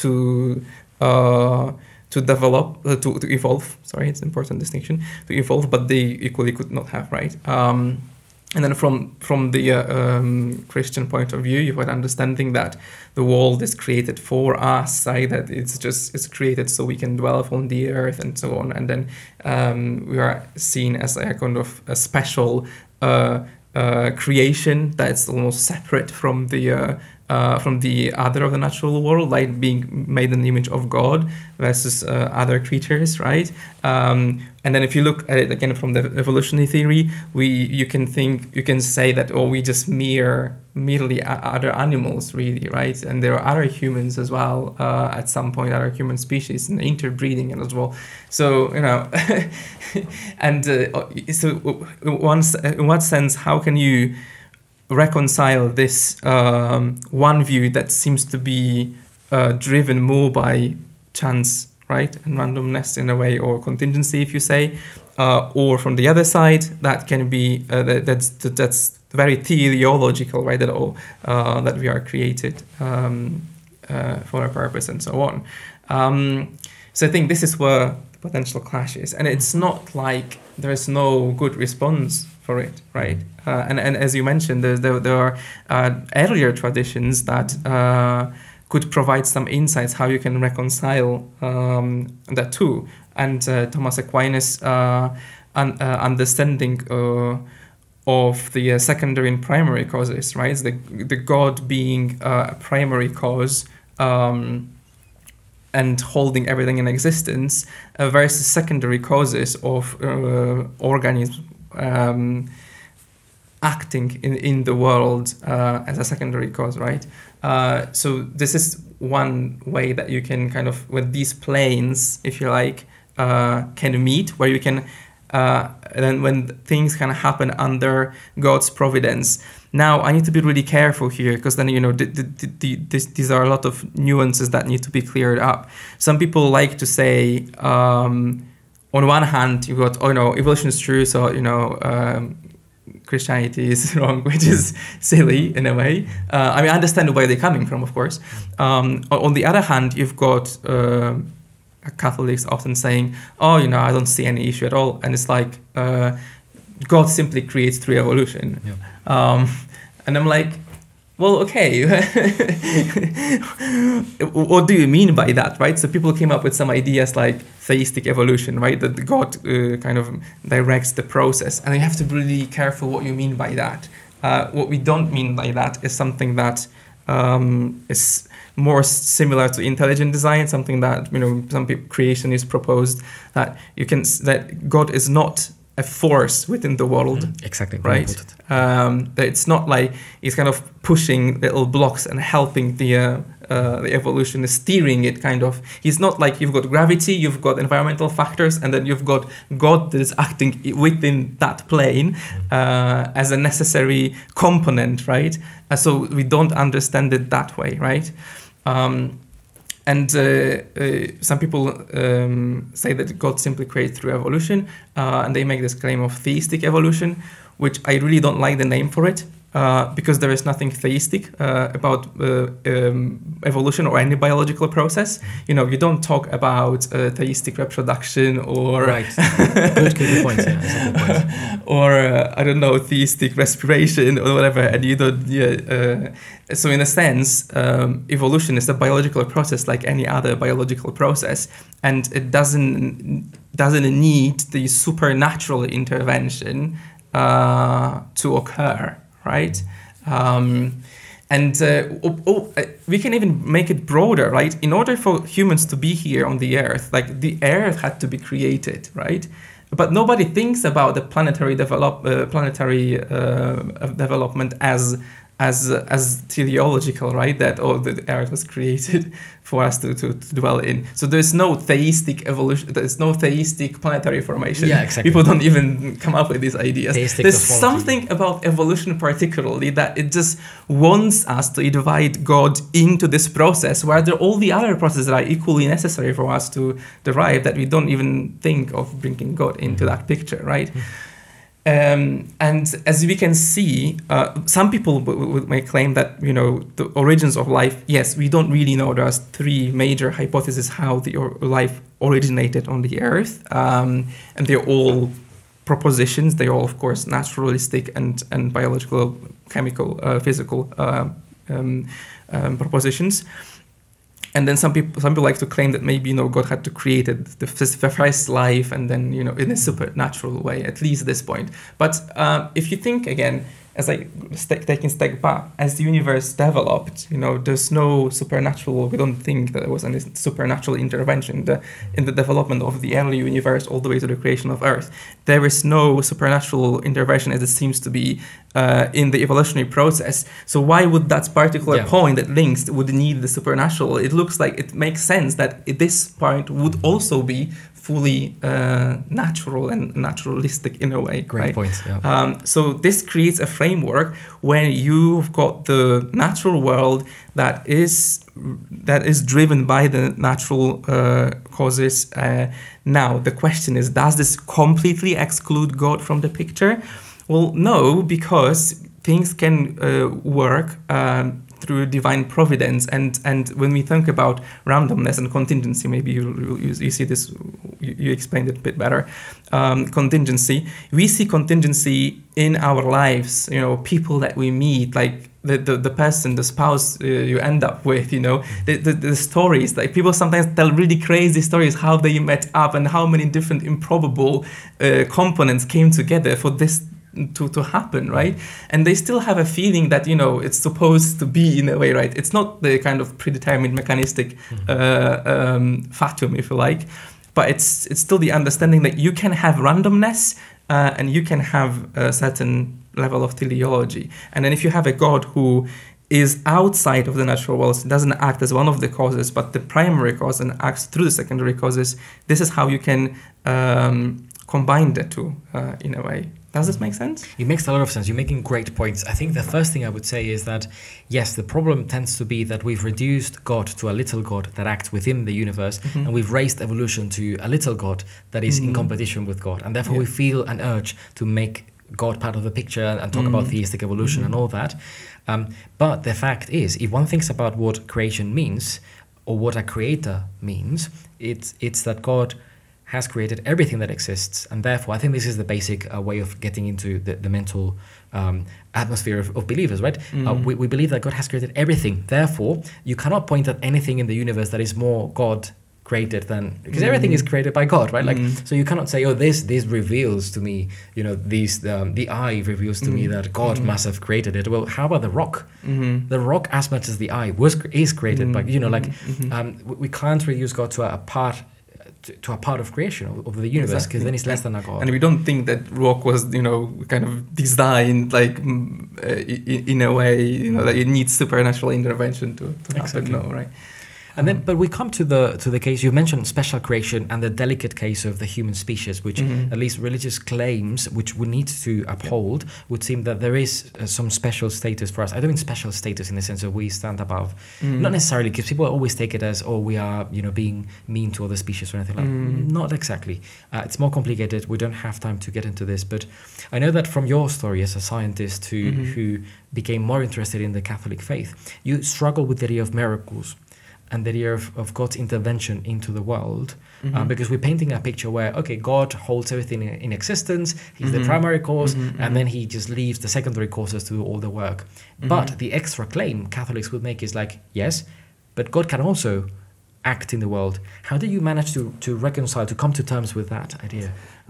develop, to evolve. Sorry, it's an important distinction. To evolve, but they equally could not have, right? And then from the Christian point of view, you have an understanding that the world is created for us, right? That it's created so we can dwell on the earth and so on. And then we are seen as a kind of a special creation that's almost separate from the other of the natural world, like being made in the image of God versus other creatures, right? And then if you look at it again from the evolutionary theory, you can say that, we just merely other animals, really, right? And there are other humans as well, at some point, other human species, and interbreeding and as well. So, and so in what sense, how can you reconcile this one view that seems to be driven more by chance, right, and randomness in a way, or contingency, if you say, or from the other side, that can be that's very teleological, right? That we are created for a purpose and so on. So I think this is where the potential clash is, and it's not like there is no good response for it, right? And as you mentioned, there are earlier traditions that could provide some insights how you can reconcile the two. And Thomas Aquinas' understanding of the secondary and primary causes, right? The God being a primary cause and holding everything in existence versus secondary causes of organisms acting in the world as a secondary cause, right? So this is one way that you can kind of, with these planes, if you like, can meet, where you can, then when things kind of happen under God's providence. Now, I need to be really careful here, because then, these are a lot of nuances that need to be cleared up. Some people like to say, on one hand, you've got, evolution is true, so, Christianity is wrong, which is silly in a way. I understand where they're coming from, of course. On the other hand, you've got Catholics often saying, I don't see any issue at all. And it's like, God simply creates through evolution. Yeah. And I'm like, well, okay, what do you mean by that, right? So people came up with some ideas like theistic evolution, right? That God kind of directs the process. And you have to be really careful what you mean by that. What we don't mean by that is something that is more similar to intelligent design, something that, some creationists proposed, that that God is not a force within the world. Exactly. Right? That it's not like he's kind of pushing little blocks and helping the evolution, steering it kind of. He's not like you've got gravity, you've got environmental factors, and then you've got God that is acting within that plane as a necessary component, right? So we don't understand it that way, right? And some people say that God simply creates through evolution, and they make this claim of theistic evolution, which I really don't like the name for it, because there is nothing theistic about evolution or any biological process. You don't talk about theistic reproduction or right. Good point. Yeah, that's a good point. Or theistic respiration or whatever. And you don't. So in a sense, evolution is a biological process like any other biological process, and it doesn't need the supernatural intervention to occur. Right? We can even make it broader, right? In order for humans to be here on the Earth, like the Earth had to be created, right? But nobody thinks about the planetary development as teleological, right? That the Earth was created for us to dwell in. So there's no theistic evolution. There's no theistic planetary formation. Yeah, exactly. People don't even come up with these ideas. Theistic there's cosmology. something about evolution particularly that it just wants us to invite God into this process, where there are all the other processes that are equally necessary for us to derive, that we don't even think of bringing God into that picture, right? And as we can see, some people may claim that, the origins of life, yes, we don't really know. There's three major hypotheses how the life originated on the Earth. And they're all propositions. They're all, of course, naturalistic and biological, chemical, physical propositions. And then some people like to claim that maybe, God had to create the first life, and then, in a supernatural way, at least at this point. But if you think again, as taking a step back, as the universe developed, there's no supernatural. We don't think that there was any supernatural intervention in the development of the early universe all the way to the creation of Earth. There is no supernatural intervention, as it seems to be, in the evolutionary process. So why would that particular point that links would need the supernatural? It looks like it makes sense that this point would also be fully natural and naturalistic in a way. Great right? point. Yeah. So this creates a framework when you've got the natural world that is driven by the natural causes. Now the question is, does this completely exclude God from the picture? Well, no, because things can work through divine providence. And when we think about randomness and contingency, maybe you see this, you explained it a bit better. Contingency, we see contingency in our lives, people that we meet, like the person, the spouse you end up with, the stories, like people sometimes tell really crazy stories, how they met up and how many different improbable components came together for this to happen, right? And they still have a feeling that, it's supposed to be in a way, right? It's not the kind of predetermined mechanistic fatum, if you like, but it's still the understanding that you can have randomness and you can have a certain level of teleology. And then if you have a God who is outside of the natural world, doesn't act as one of the causes, but the primary cause, and acts through the secondary causes, this is how you can combine the two in a way. Does this make sense? It makes a lot of sense. You're making great points. I think the first thing I would say is that, yes, the problem tends to be that we've reduced God to a little God that acts within the universe, and we've raised evolution to a little God that is in competition with God. And therefore we feel an urge to make God part of the picture and talk about theistic evolution and all that. But the fact is, if one thinks about what creation means, or what a creator means, it's that God has created everything that exists, and therefore I think this is the basic way of getting into the mental atmosphere of believers, right? We believe that God has created everything, therefore you cannot point at anything in the universe that is more God created than, because everything is created by God, right? Like, so you cannot say, oh, this reveals to me, the eye reveals to me that God must have created it. Well, how about the rock? The rock, as much as the eye is created by, we can't reduce God to a part of creation of the universe, because then it's less than a God. And we don't think that rock was, kind of designed like in a way, that it needs supernatural intervention to happen. No, right? And then, but we come to the case you mentioned, special creation, and the delicate case of the human species, which at least religious claims, which we need to uphold, would seem that there is some special status for us. I don't mean special status in the sense of we stand above, not necessarily, because people always take it as, oh, we are, being mean to other species or anything like that. Not exactly. It's more complicated. We don't have time to get into this, but I know that from your story as a scientist who became more interested in the Catholic faith, you struggle with the idea of miracles and the idea of God's intervention into the world, because we're painting a picture where, okay, God holds everything in existence, he's the primary cause, and then he just leaves the secondary causes to do all the work. But the extra claim Catholics would make is like, yes, but God can also act in the world. How do you manage to reconcile, to come to terms with that idea?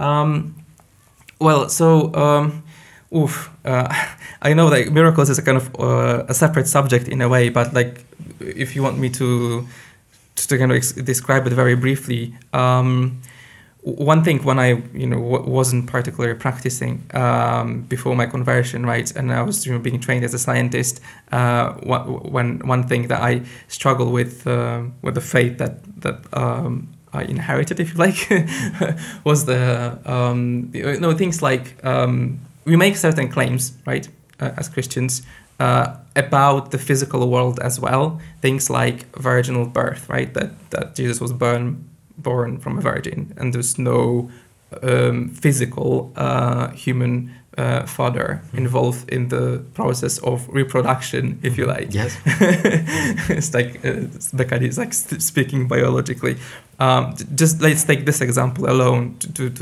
I know that miracles is a kind of a separate subject in a way, but like, if you want me to kind of describe it very briefly, one thing when I wasn't particularly practicing before my conversion, right, and I was being trained as a scientist, one thing that I struggle with the faith that I inherited, if you like, was the things like we make certain claims, right, as Christians, about the physical world as well. Things like virginal birth, right, that Jesus was born from a virgin, and there's no physical human father involved in the process of reproduction, if you like. Yes. It's like Becca is like speaking biologically. Just let's take this example alone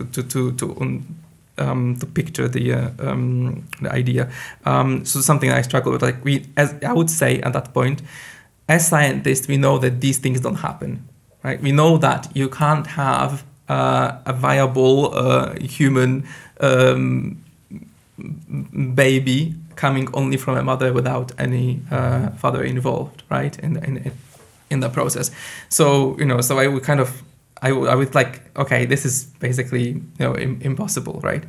to picture the idea. So something I struggle with, like as I would say at that point, as scientists, we know that these things don't happen, right? We know that you can't have a viable human baby coming only from a mother without any father involved, right? In the process. So so I would kind of. I would like, okay, this is basically impossible, right?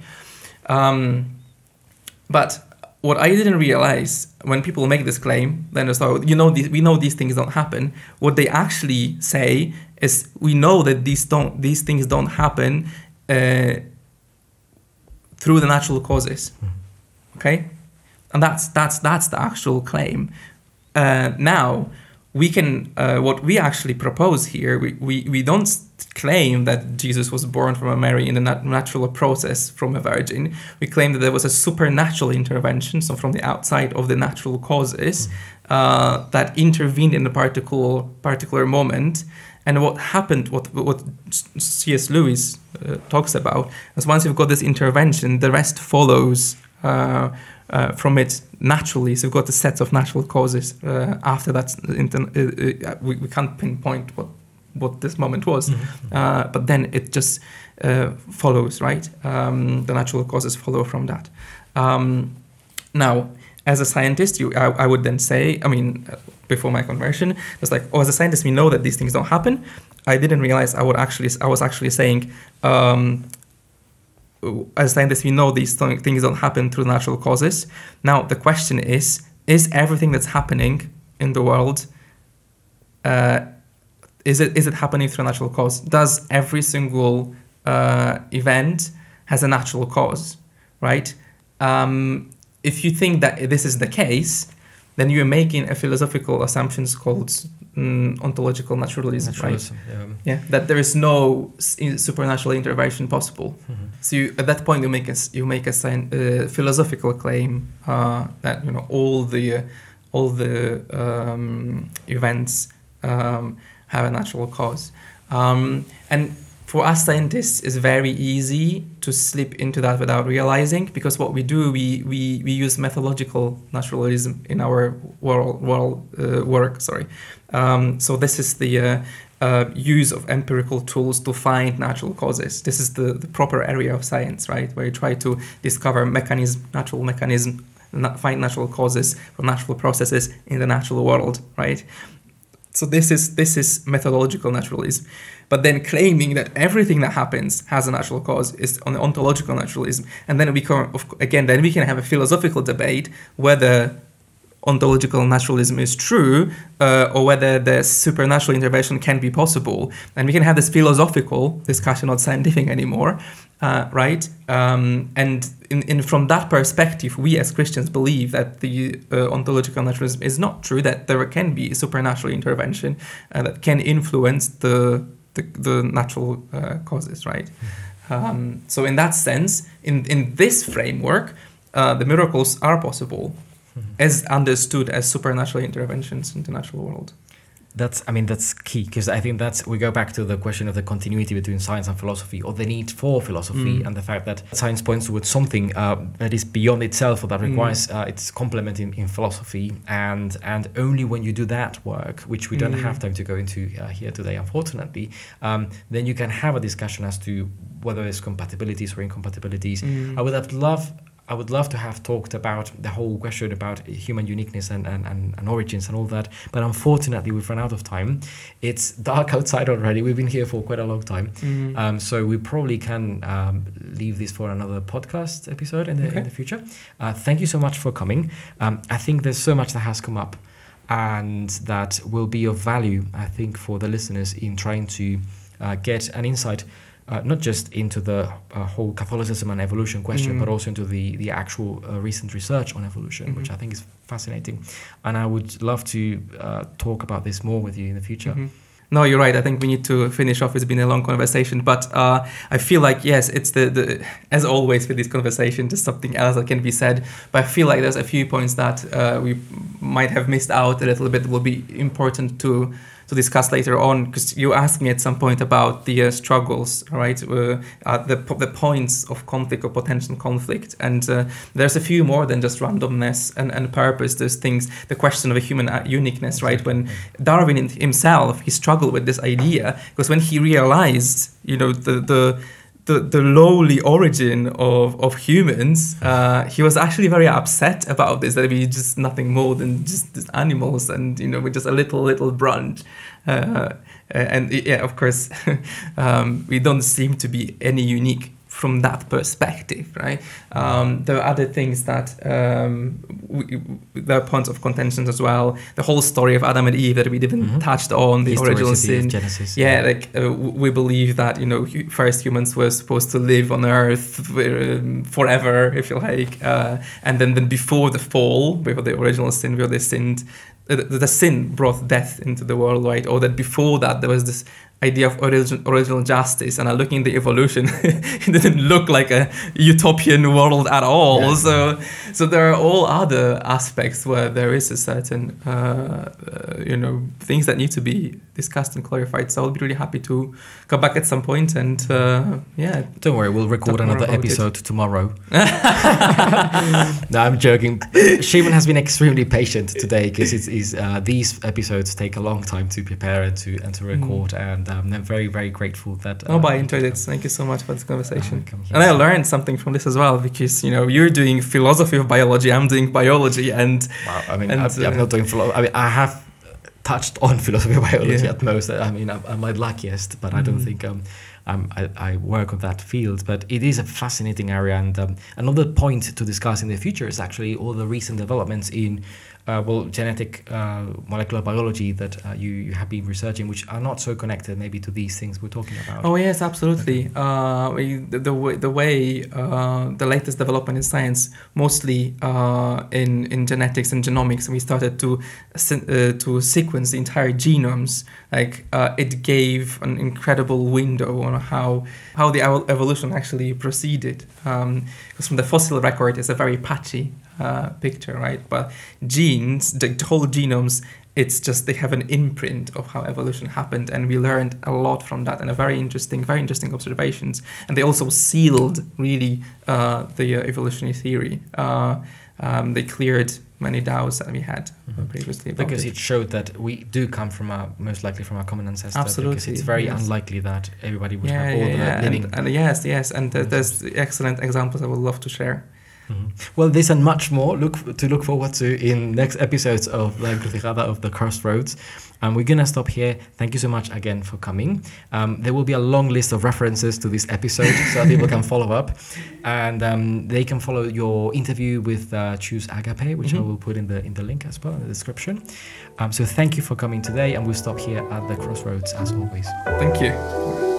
But what I didn't realize when people make this claim, then so we know these things don't happen. What they actually say is, we know that these things don't happen through the natural causes, okay? And that's the actual claim. Now, we can, what we actually propose here, we don't claim that Jesus was born from a Mary in a natural process from a virgin. We claim that there was a supernatural intervention, so from the outside of the natural causes, that intervened in a particular moment. And what happened, what C.S. Lewis talks about, is once you've got this intervention, the rest follows from it naturally. So you've got a set of natural causes. After that, we can't pinpoint what this moment was, but then it just follows, right? The natural causes follow from that. Now, as a scientist, I would then say, before my conversion, it's like, as a scientist, we know that these things don't happen. I didn't realize I was actually saying, as a scientist, we know these things don't happen through natural causes. Now, the question is everything that's happening in the world, is it happening through a natural cause? Does every single event has a natural cause, right? If you think that this is the case, then you're making a philosophical assumptions called ontological naturalism, right? Yeah, that there is no supernatural intervention possible. So at that point, you make a philosophical claim that all the events have a natural cause, and for us scientists, it's very easy to slip into that without realizing, because what we do, we use methodological naturalism in our work. So this is the use of empirical tools to find natural causes. This is the proper area of science, right? Where you try to discover natural mechanism, find natural causes for natural processes in the natural world, right? So this is methodological naturalism. But then claiming that everything that happens has a natural cause is on the ontological naturalism. And then we can have a philosophical debate whether ontological naturalism is true or whether the supernatural intervention can be possible. And we can have this philosophical discussion, not scientific anymore, right? And from that perspective, we as Christians believe that the ontological naturalism is not true, that there can be a supernatural intervention that can influence the natural causes, right? So in that sense, in this framework, the miracles are possible, as understood as supernatural interventions in the natural world. That's key, because I think we go back to the question of the continuity between science and philosophy, or the need for philosophy, and the fact that science points towards something that is beyond itself, or that requires its complement in philosophy, and only when you do that work, which we don't have time to go into here today, unfortunately, then you can have a discussion as to whether there's compatibilities or incompatibilities. I would love to have talked about the whole question about human uniqueness and origins and all that, but unfortunately we've run out of time. It's dark outside already. We've been here for quite a long time, so we probably can leave this for another podcast episode in the future. Thank you so much for coming. I think there's so much that has come up, and that will be of value, I think, for the listeners in trying to get an insight. Not just into the whole Catholicism and evolution question, but also into the actual recent research on evolution, which I think is fascinating. And I would love to talk about this more with you in the future. No, you're right. I think we need to finish off. It's been a long conversation, but I feel like, yes, it's the as always with this conversation, there's something else that can be said. But I feel like there's a few points that we might have missed out a little bit. Will be important to discuss later on, because you asked me at some point about the struggles, right? The points of conflict or potential conflict, and there's a few more than just randomness and purpose. There's things, the question of a human uniqueness, right? When Darwin himself, he struggled with this idea, because when he realized, the lowly origin of humans, he was actually very upset about this, that we're just nothing more than just animals, and we're just a little branch, and of course we don't seem to be any unique from that perspective, right? There are other things that there are points of contention as well. The whole story of Adam and Eve that we didn't touched on, the original sin. Genesis. We believe that first humans were supposed to live on Earth forever, if you like, and then before the fall, before the original sin, where they sinned, the sin brought death into the world, right? Or that before that there was this idea of original justice and are looking at the evolution, it didn't look like a utopian world at all. Yeah. So there are all other aspects where there is a certain, things that need to be discussed and clarified. So I'll be really happy to come back at some point and, Don't worry, we'll record another episode tomorrow. No, I'm joking. Szymon has been extremely patient today because these episodes take a long time to prepare and to record, and I'm very, very grateful that. But I enjoyed it. Thank you so much for this conversation. And I learned something from this as well, because you're doing philosophy of biology, I'm doing biology, and I'm not doing philosophy. I have touched on philosophy of biology at most. I'm my luckiest, but I don't think I work on that field. But it is a fascinating area, and another point to discuss in the future is actually all the recent developments in genetic molecular biology that you have been researching, which are not so connected maybe to these things we're talking about. Oh yes, absolutely. The way the latest development in science, mostly in genetics and genomics, we started to sequence the entire genomes. It gave an incredible window on how the evolution actually proceeded. Because from the fossil record, it's a very patchy picture, right? But genes, the whole genomes, it's just they have an imprint of how evolution happened, and we learned a lot from that, and very interesting observations. And they also sealed really the evolutionary theory. They cleared many doubts that we had previously about because it showed that we do come from most likely from a common ancestor. Absolutely, because it's very unlikely that everybody would have all the living. And yes, and there's excellent examples I would love to share. Well, this and much more to look forward to in next episodes of the Encrucijada of the Crossroads. We're going to stop here. Thank you so much again for coming. There will be a long list of references to this episode so that people can follow up. And they can follow your interview with Choose Agape, which I will put in the link as well in the description. So thank you for coming today, and we'll stop here at the Crossroads as always. Thank you.